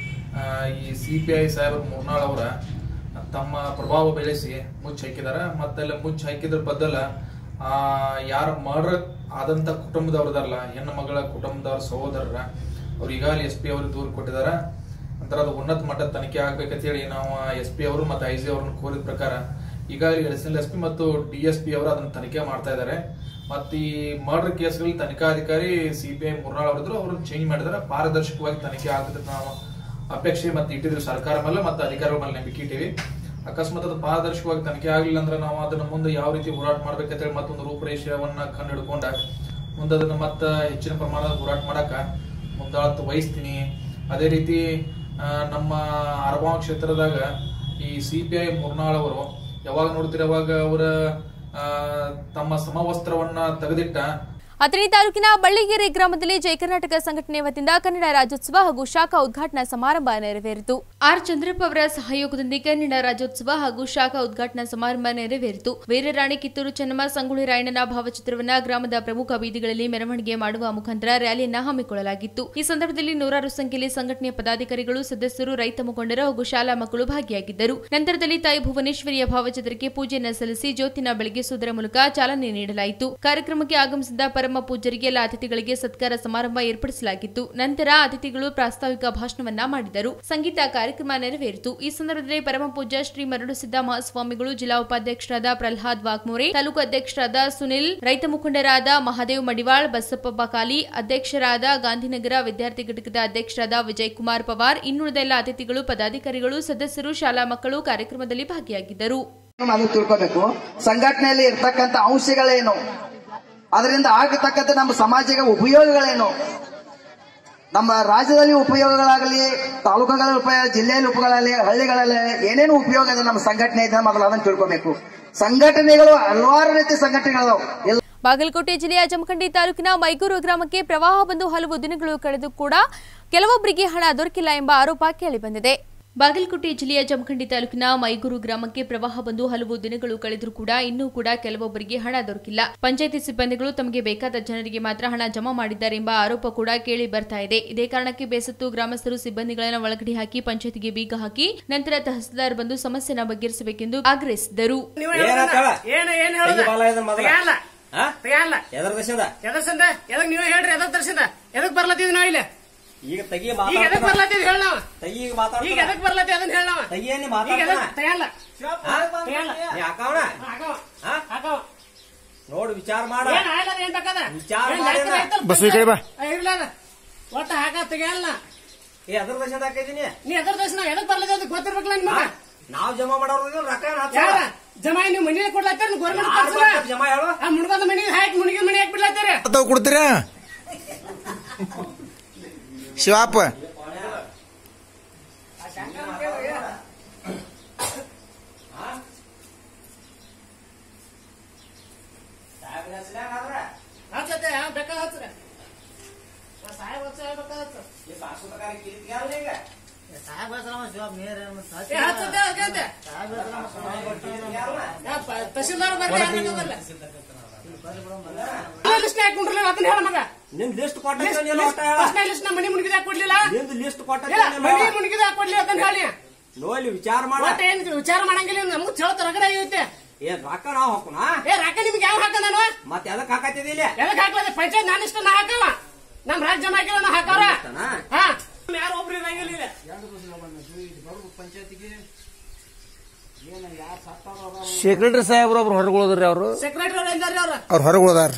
S8: ಈ ಸಿಪಿಐ ಸಾಹೇಬ್ ಮೂರ್ನಾಳ್ ಅವರ ತಮ್ಮ ಪ್ರಭಾವ ಬೆಳೆಸಿ ಮುಚ್ಚಿ ಹಾಕಿದಾರ. ಮತ್ತೆಲ್ಲ ಮುಚ್ಚಿ ಹಾಕಿದ್ರ ಬದಲ ಯಾರ ಮರ್ಡರ್ ಆದಂತ ಕುಟುಂಬದವ್ರದಾರಲ್ಲ, ಹೆಣ್ಣು ಮಗಳ ಕುಟುಂಬದವ್ರ ಸಹೋದರರ ಅವ್ರು ಈಗಾಗಲೇ SP ಅವ್ರಿಗೆ ದೂರು ಕೊಟ್ಟಿದಾರ. ನಂತರ ಅದು ಉನ್ನತ ಮಟ್ಟದ ತನಿಖೆ ಆಗ್ಬೇಕಂತ ಹೇಳಿ ನಾವು SP ಅವರು ಮತ್ತು IG ಅವ್ರನ್ನ ಕೋರಿದ ಪ್ರಕಾರ ಈಗಾಗಲೇ ಅಡಿಷನಲ್ SP ಮತ್ತು DSP ಅವರು ಅದನ್ನ ತನಿಖೆ ಮಾಡ್ತಾ ಇದ್ದಾರೆ. ಮತ್ತು ಈ ಮರ್ಡರ್ ಕೇಸ್ಗಳಲ್ಲಿ ತನಿಖಾಧಿಕಾರಿ CPI ಮೂರ್ನಾಳ್ ಅವರಿದ್ರು, ಅವ್ರನ್ನ ಚೇಂಜ್ ಮಾಡಿದಾರೆ. ಪಾರದರ್ಶಕವಾಗಿ ತನಿಖೆ ಆಗ್ತದೆ ನಾವು ಅಪೇಕ್ಷೆ ಮತ್ತು ಇಟ್ಟಿದ್ವಿ ಸರ್ಕಾರ ಮೇಲೆ ಮತ್ತು ಅಧಿಕಾರಿಗಳ ಮೇಲೆ ನಂಬಿಕೆ ಇಟ್ಟಿವಿ. ಅಕಸ್ಮಾತ್ ಅದು ಪಾರದರ್ಶಕವಾಗಿ ತನಿಖೆ ಆಗಲಿಲ್ಲ ಅಂದ್ರೆ ನಾವು ಅದನ್ನ ಮುಂದೆ ಯಾವ ರೀತಿ ಹೋರಾಟ ಮಾಡ್ಬೇಕಂತ ಹೇಳಿ ಮತ್ತೊಂದು ರೂಪರೇಷೆಯನ್ನ ಕಂಡು ಹಿಡ್ಕೊಂಡ ಮುಂದೆ ಅದನ್ನ ಮತ್ತೆ ಹೆಚ್ಚಿನ ಪ್ರಮಾಣದ ಹೋರಾಟ ಮಾಡಕ ಮುಂದಾಳತ್ತು ವಹಿಸ್ತೀನಿ. ಅದೇ ರೀತಿ ನಮ್ಮ ಅರಬಾವ ಕ್ಷೇತ್ರದಾಗ ಈ CPI ಮೂರ್ನಾಳ್ ಅವರು ಯಾವಾಗ ನೋಡ್ತೀರ ಅವಾಗ ಅವರ ತಮ್ಮ ಸಮವಸ್ತ್ರವನ್ನ ತೆಗೆದಿಟ್ಟ.
S1: ಅಥಣಿ ತಾಲೂಕಿನ ಬಳ್ಳಿಗೆರೆ ಗ್ರಾಮದಲ್ಲಿ ಜಯ ಕರ್ನಾಟಕ ಸಂಘಟನೆ ವತಿಯಿಂದ ಕನ್ನಡ ರಾಜ್ಯೋತ್ಸವ ಹಾಗೂ ಶಾಖಾ ಉದ್ಘಾಟನಾ ಸಮಾರಂಭ ನೆರವೇರಿತು. ಆರ್ ಚಂದ್ರಪ್ಪ ಅವರ ಸಹಯೋಗದೊಂದಿಗೆ ಕನ್ನಡ ರಾಜ್ಯೋತ್ಸವ ಹಾಗೂ ಶಾಖಾ ಉದ್ಘಾಟನಾ ಸಮಾರಂಭ ನೆರವೇರಿತು. ವೀರರಾಣಿ ಕಿತ್ತೂರು ಚೆನ್ನಮ್ಮ ಸಂಗೊಳ್ಳಿ ರಾಯಣ್ಣನ ಭಾವಚಿತ್ರವನ್ನು ಗ್ರಾಮದ ಪ್ರಮುಖ ಬೀದಿಗಳಲ್ಲಿ ಮೆರವಣಿಗೆ ಮಾಡುವ ಮುಖಾಂತರ ರ್ಯಾಲಿಯನ್ನು ಹಮ್ಮಿಕೊಳ್ಳಲಾಗಿತ್ತು. ಈ ಸಂದರ್ಭದಲ್ಲಿ ನೂರಾರು ಸಂಖ್ಯೆಯಲ್ಲಿ ಸಂಘಟನೆಯ ಪದಾಧಿಕಾರಿಗಳು, ಸದಸ್ಯರು, ರೈತ ಮುಖಂಡರು ಹಾಗೂ ಶಾಲಾ ಮಕ್ಕಳು ಭಾಗಿಯಾಗಿದ್ದರು. ನಂತರದಲ್ಲಿ ತಾಯಿ ಭುವನೇಶ್ವರಿಯ ಭಾವಚಿತ್ರಕ್ಕೆ ಪೂಜೆಯನ್ನು ಸಲ್ಲಿಸಿ ಜ್ಯೋತಿನ ಬೆಳಗಿಸುವುದರ ಮೂಲಕ ಚಾಲನೆ ನೀಡಲಾಯಿತು. ಕಾರ್ಯಕ್ರಮಕ್ಕೆ ಆಗಮಿಸಿದ ಪರಮ ಪೂಜ್ಯರಿಗೆ ಎಲ್ಲ ಅತಿಥಿಗಳಿಗೆ ಸತ್ಕಾರ ಸಮಾರಂಭ ಏರ್ಪಡಿಸಲಾಗಿತ್ತು. ನಂತರ ಅತಿಥಿಗಳು ಪ್ರಾಸ್ತಾವಿಕ ಭಾಷಣವನ್ನ ಮಾಡಿದರು. ಸಂಗೀತ ಕಾರ್ಯಕ್ರಮ ನೆರವೇರಿತು. ಈ ಸಂದರ್ಭದಲ್ಲಿ ಪರಮ ಪೂಜ್ಯ ಶ್ರೀ ಮರಡುಸಿದ್ದ ಮಹಾಸ್ವಾಮಿಗಳು, ಜಿಲ್ಲಾ ಉಪಾಧ್ಯಕ್ಷರಾದ ಪ್ರಹ್ಲಾದ್ ವಾಗ್ಮೋರೆ, ತಾಲೂಕು ಅಧ್ಯಕ್ಷರಾದ ಸುನಿಲ್, ರೈತ ಮುಖಂಡರಾದ ಮಹಾದೇವ್ ಮಡಿವಾಳ್, ಬಸಪ್ಪ ಬಕಾಲಿ, ಅಧ್ಯಕ್ಷರಾದ ಗಾಂಧಿನಗರ ವಿದ್ಯಾರ್ಥಿ ಘಟಕದ ಅಧ್ಯಕ್ಷರಾದ ವಿಜಯ್ ಕುಮಾರ್ ಪವಾರ್, ಇನ್ನುಳಿದ ಎಲ್ಲ ಅತಿಥಿಗಳು, ಪದಾಧಿಕಾರಿಗಳು, ಸದಸ್ಯರು, ಶಾಲಾ ಮಕ್ಕಳು ಕಾರ್ಯಕ್ರಮದಲ್ಲಿ ಭಾಗಿಯಾಗಿದ್ದರು.
S9: ತಿಳ್ಕೋಬೇಕು ಸಂಘಟನೆಯಲ್ಲಿ ಇರ್ತಕ್ಕಂಥ ಅಂಶಗಳೇನು, ಅದರಿಂದ ಆಗತಕ್ಕಂಥ ನಮ್ಮ ಸಮಾಜಕ್ಕೆ ಉಪಯೋಗಗಳೇನು, ನಮ್ಮ ರಾಜ್ಯದಲ್ಲಿ ಉಪಯೋಗಗಳಾಗಲಿ, ತಾಲೂಕುಗಳಲ್ಲಿ ಉಪಯೋಗ, ಜಿಲ್ಲೆಯಲ್ಲಿ ಉಪಯೋಗಗಳಲ್ಲಿ, ಹಳ್ಳಿಗಳಲ್ಲಿ ಏನೇನು ಉಪಯೋಗ ಇದೆ ನಮ್ಮ ಸಂಘಟನೆ ಇದೆ ಮೊದಲು ಅದನ್ನು ತಿಳ್ಕೋಬೇಕು. ಸಂಘಟನೆಗಳು ಹಲವಾರು ರೀತಿ ಸಂಘಟನೆಗಳು.
S1: ಬಾಗಲಕೋಟೆ ಜಿಲ್ಲೆಯ ಜಮಖಂಡಿ ತಾಲೂಕಿನ ಮೈಗೂರು ಗ್ರಾಮಕ್ಕೆ ಪ್ರವಾಹ ಬಂದು ಹಲವು ದಿನಗಳು ಕಳೆದು ಕೂಡ ಕೆಲವೊಬ್ಬರಿಗೆ ಹಣ ದೊರಕಿಲ್ಲ ಎಂಬ ಆರೋಪ ಕೇಳಿಬಂದಿದೆ. ಬಾಗಲಕೋಟೆ ಜಿಲ್ಲೆಯ ಜಮಖಂಡಿ ತಾಲೂಕಿನ ಮೈಗೂರು ಗ್ರಾಮಕ್ಕೆ ಪ್ರವಾಹ ಬಂದು ಹಲವು ದಿನಗಳು ಕಳೆದರೂ ಕೂಡ ಇನ್ನೂ ಕೂಡ ಕೆಲವೊಬ್ಬರಿಗೆ ಹಣ ದೊರಕಿಲ್ಲ. ಪಂಚಾಯಿತಿ ಸಿಬ್ಬಂದಿಗಳು ತಮಗೆ ಬೇಕಾದ ಜನರಿಗೆ ಮಾತ್ರ ಹಣ ಜಮಾ ಮಾಡಿದ್ದಾರೆ ಎಂಬ ಆರೋಪ ಕೂಡ ಕೇಳಿ ಬರ್ತಾ ಇದೆ. ಇದೇ ಕಾರಣಕ್ಕೆ ಬೇಸತ್ತು ಗ್ರಾಮಸ್ಥರು ಸಿಬ್ಬಂದಿಗಳನ್ನು ಒಳಗಡೆ ಹಾಕಿ ಪಂಚಾಯಿತಿಗೆ ಬೀಗ ಹಾಕಿ ನಂತರ ತಹಸೀಲ್ದಾರ್ ಬಂದು ಸಮಸ್ಯೆನ ಬಗೆಹರಿಸಬೇಕೆಂದು ಆಗ್ರಹಿಸಿದರು.
S10: ಈಗ ತೆಗಿ ಬರ್ಲತ್ತಿದ್ ಹೇಳ ನಾವು ಈಗ ಎದಕ್ ಬರ್ಲತ್ತಿ ಅದನ್ನ ಹೇಳ ನಾವು ತೆಗಿಯಲ್ಲ ನೋಡು ವಿಚಾರ ಮಾಡ ಒಟ್ಟ ಹಾಕ ತೆಗಿಯಲ್ಲ ಎದ್ರ ದರ್ಶನ ಹಾಕಿದೀನಿ ನೀ ಎದ್ರ ದರ್ಶನ ಎದಕ್ ಬರ್ಲತ್ತ ಅದಕ್ಕೆ ಗೊತ್ತಿರ್ಬೇಕಲ್ಲ ನಿಮ್ಗೆ ನಾವ್ ಜಮಾ ಮಾಡೋರು ರೊಕ್ಕ ಜಮಾ ನೀವು ಮನೆ ಕೊಡ್ಲತ್ತೀರ ಗೌರ್ಮೆಂಟ್ ಜಮಾ ಹೇಳು ಮುಣಗದ ಮನೆಗೆ ಹಾಕಿ ಮುಣಿಗಿದ ಮನೆ ಹಾಕಿ ಬಿಡ್ಲತ್ತೀರ
S11: ಕೊಡ್ತೀರಾ ಶಿವಾಪ
S10: ನಿಮ್ ಲಿಸ್ಟ್ ಕೊಟ್ಟಿಲ್ಲ ಮನಿ ಮುಣಿಗಿದ ಕೊಡ್ಲಿಲ್ಲ ನಿಮ್ದು ಲಿಸ್ಟ್ ಕೊಟ್ಟಿಲ್ಲ ಮನಿ ಮುಣಿಗಿದ ಕೊಡ್ಲಿ ಅದನ್ನ ಹೇಳಿ ನೋಡಿ ವಿಚಾರ ಮಾಡ ಏನ್ ವಿಚಾರ ಮಾಡಂಗಿಲ್ಲ ನಮ್ಗೆ ಚೇಳ್ತ ರಗಡ ಐತೆ ಏನ್ ರೊಕ್ಕ ನಾವ್ ಹಾಕೋಣ ರೊಕ್ಕ ನಿಮ್ಗೆ ಯಾವ ಹಾಕ ನಾನು ಮತ್ತೆ ಎದಕ್ ಹಾಕತ್ತಿದಿಲ್ಲ ಎದಕ್ ಹಾಕಲ್ಲ ಪಂಚಾಯತ್ ನಾನು ಇಷ್ಟ ನಾ ಹಾಕವ ನಮ್ ರಾಜ್ಯ ಜಮಾ ಹಾಕಿಲ್ಲ ನಾ ಹಾಕವ್ರ ಯಾರು ಒಬ್ರು ಇರಂಗಿಲ್ಲ ಪಂಚಾಯತಿಗೆ
S11: ಸೆಕ್ರೆಟರಿ ಸಾಹೇಬ್ರು ಒಬ್ರು ಹೊರಗೆ ಹೋದ್ರಿ ಅವರು
S10: ಸೆಕ್ರೆಟರಿ
S11: ಅವ್ರು ಹೊರಗೆ ಹೋದಾರ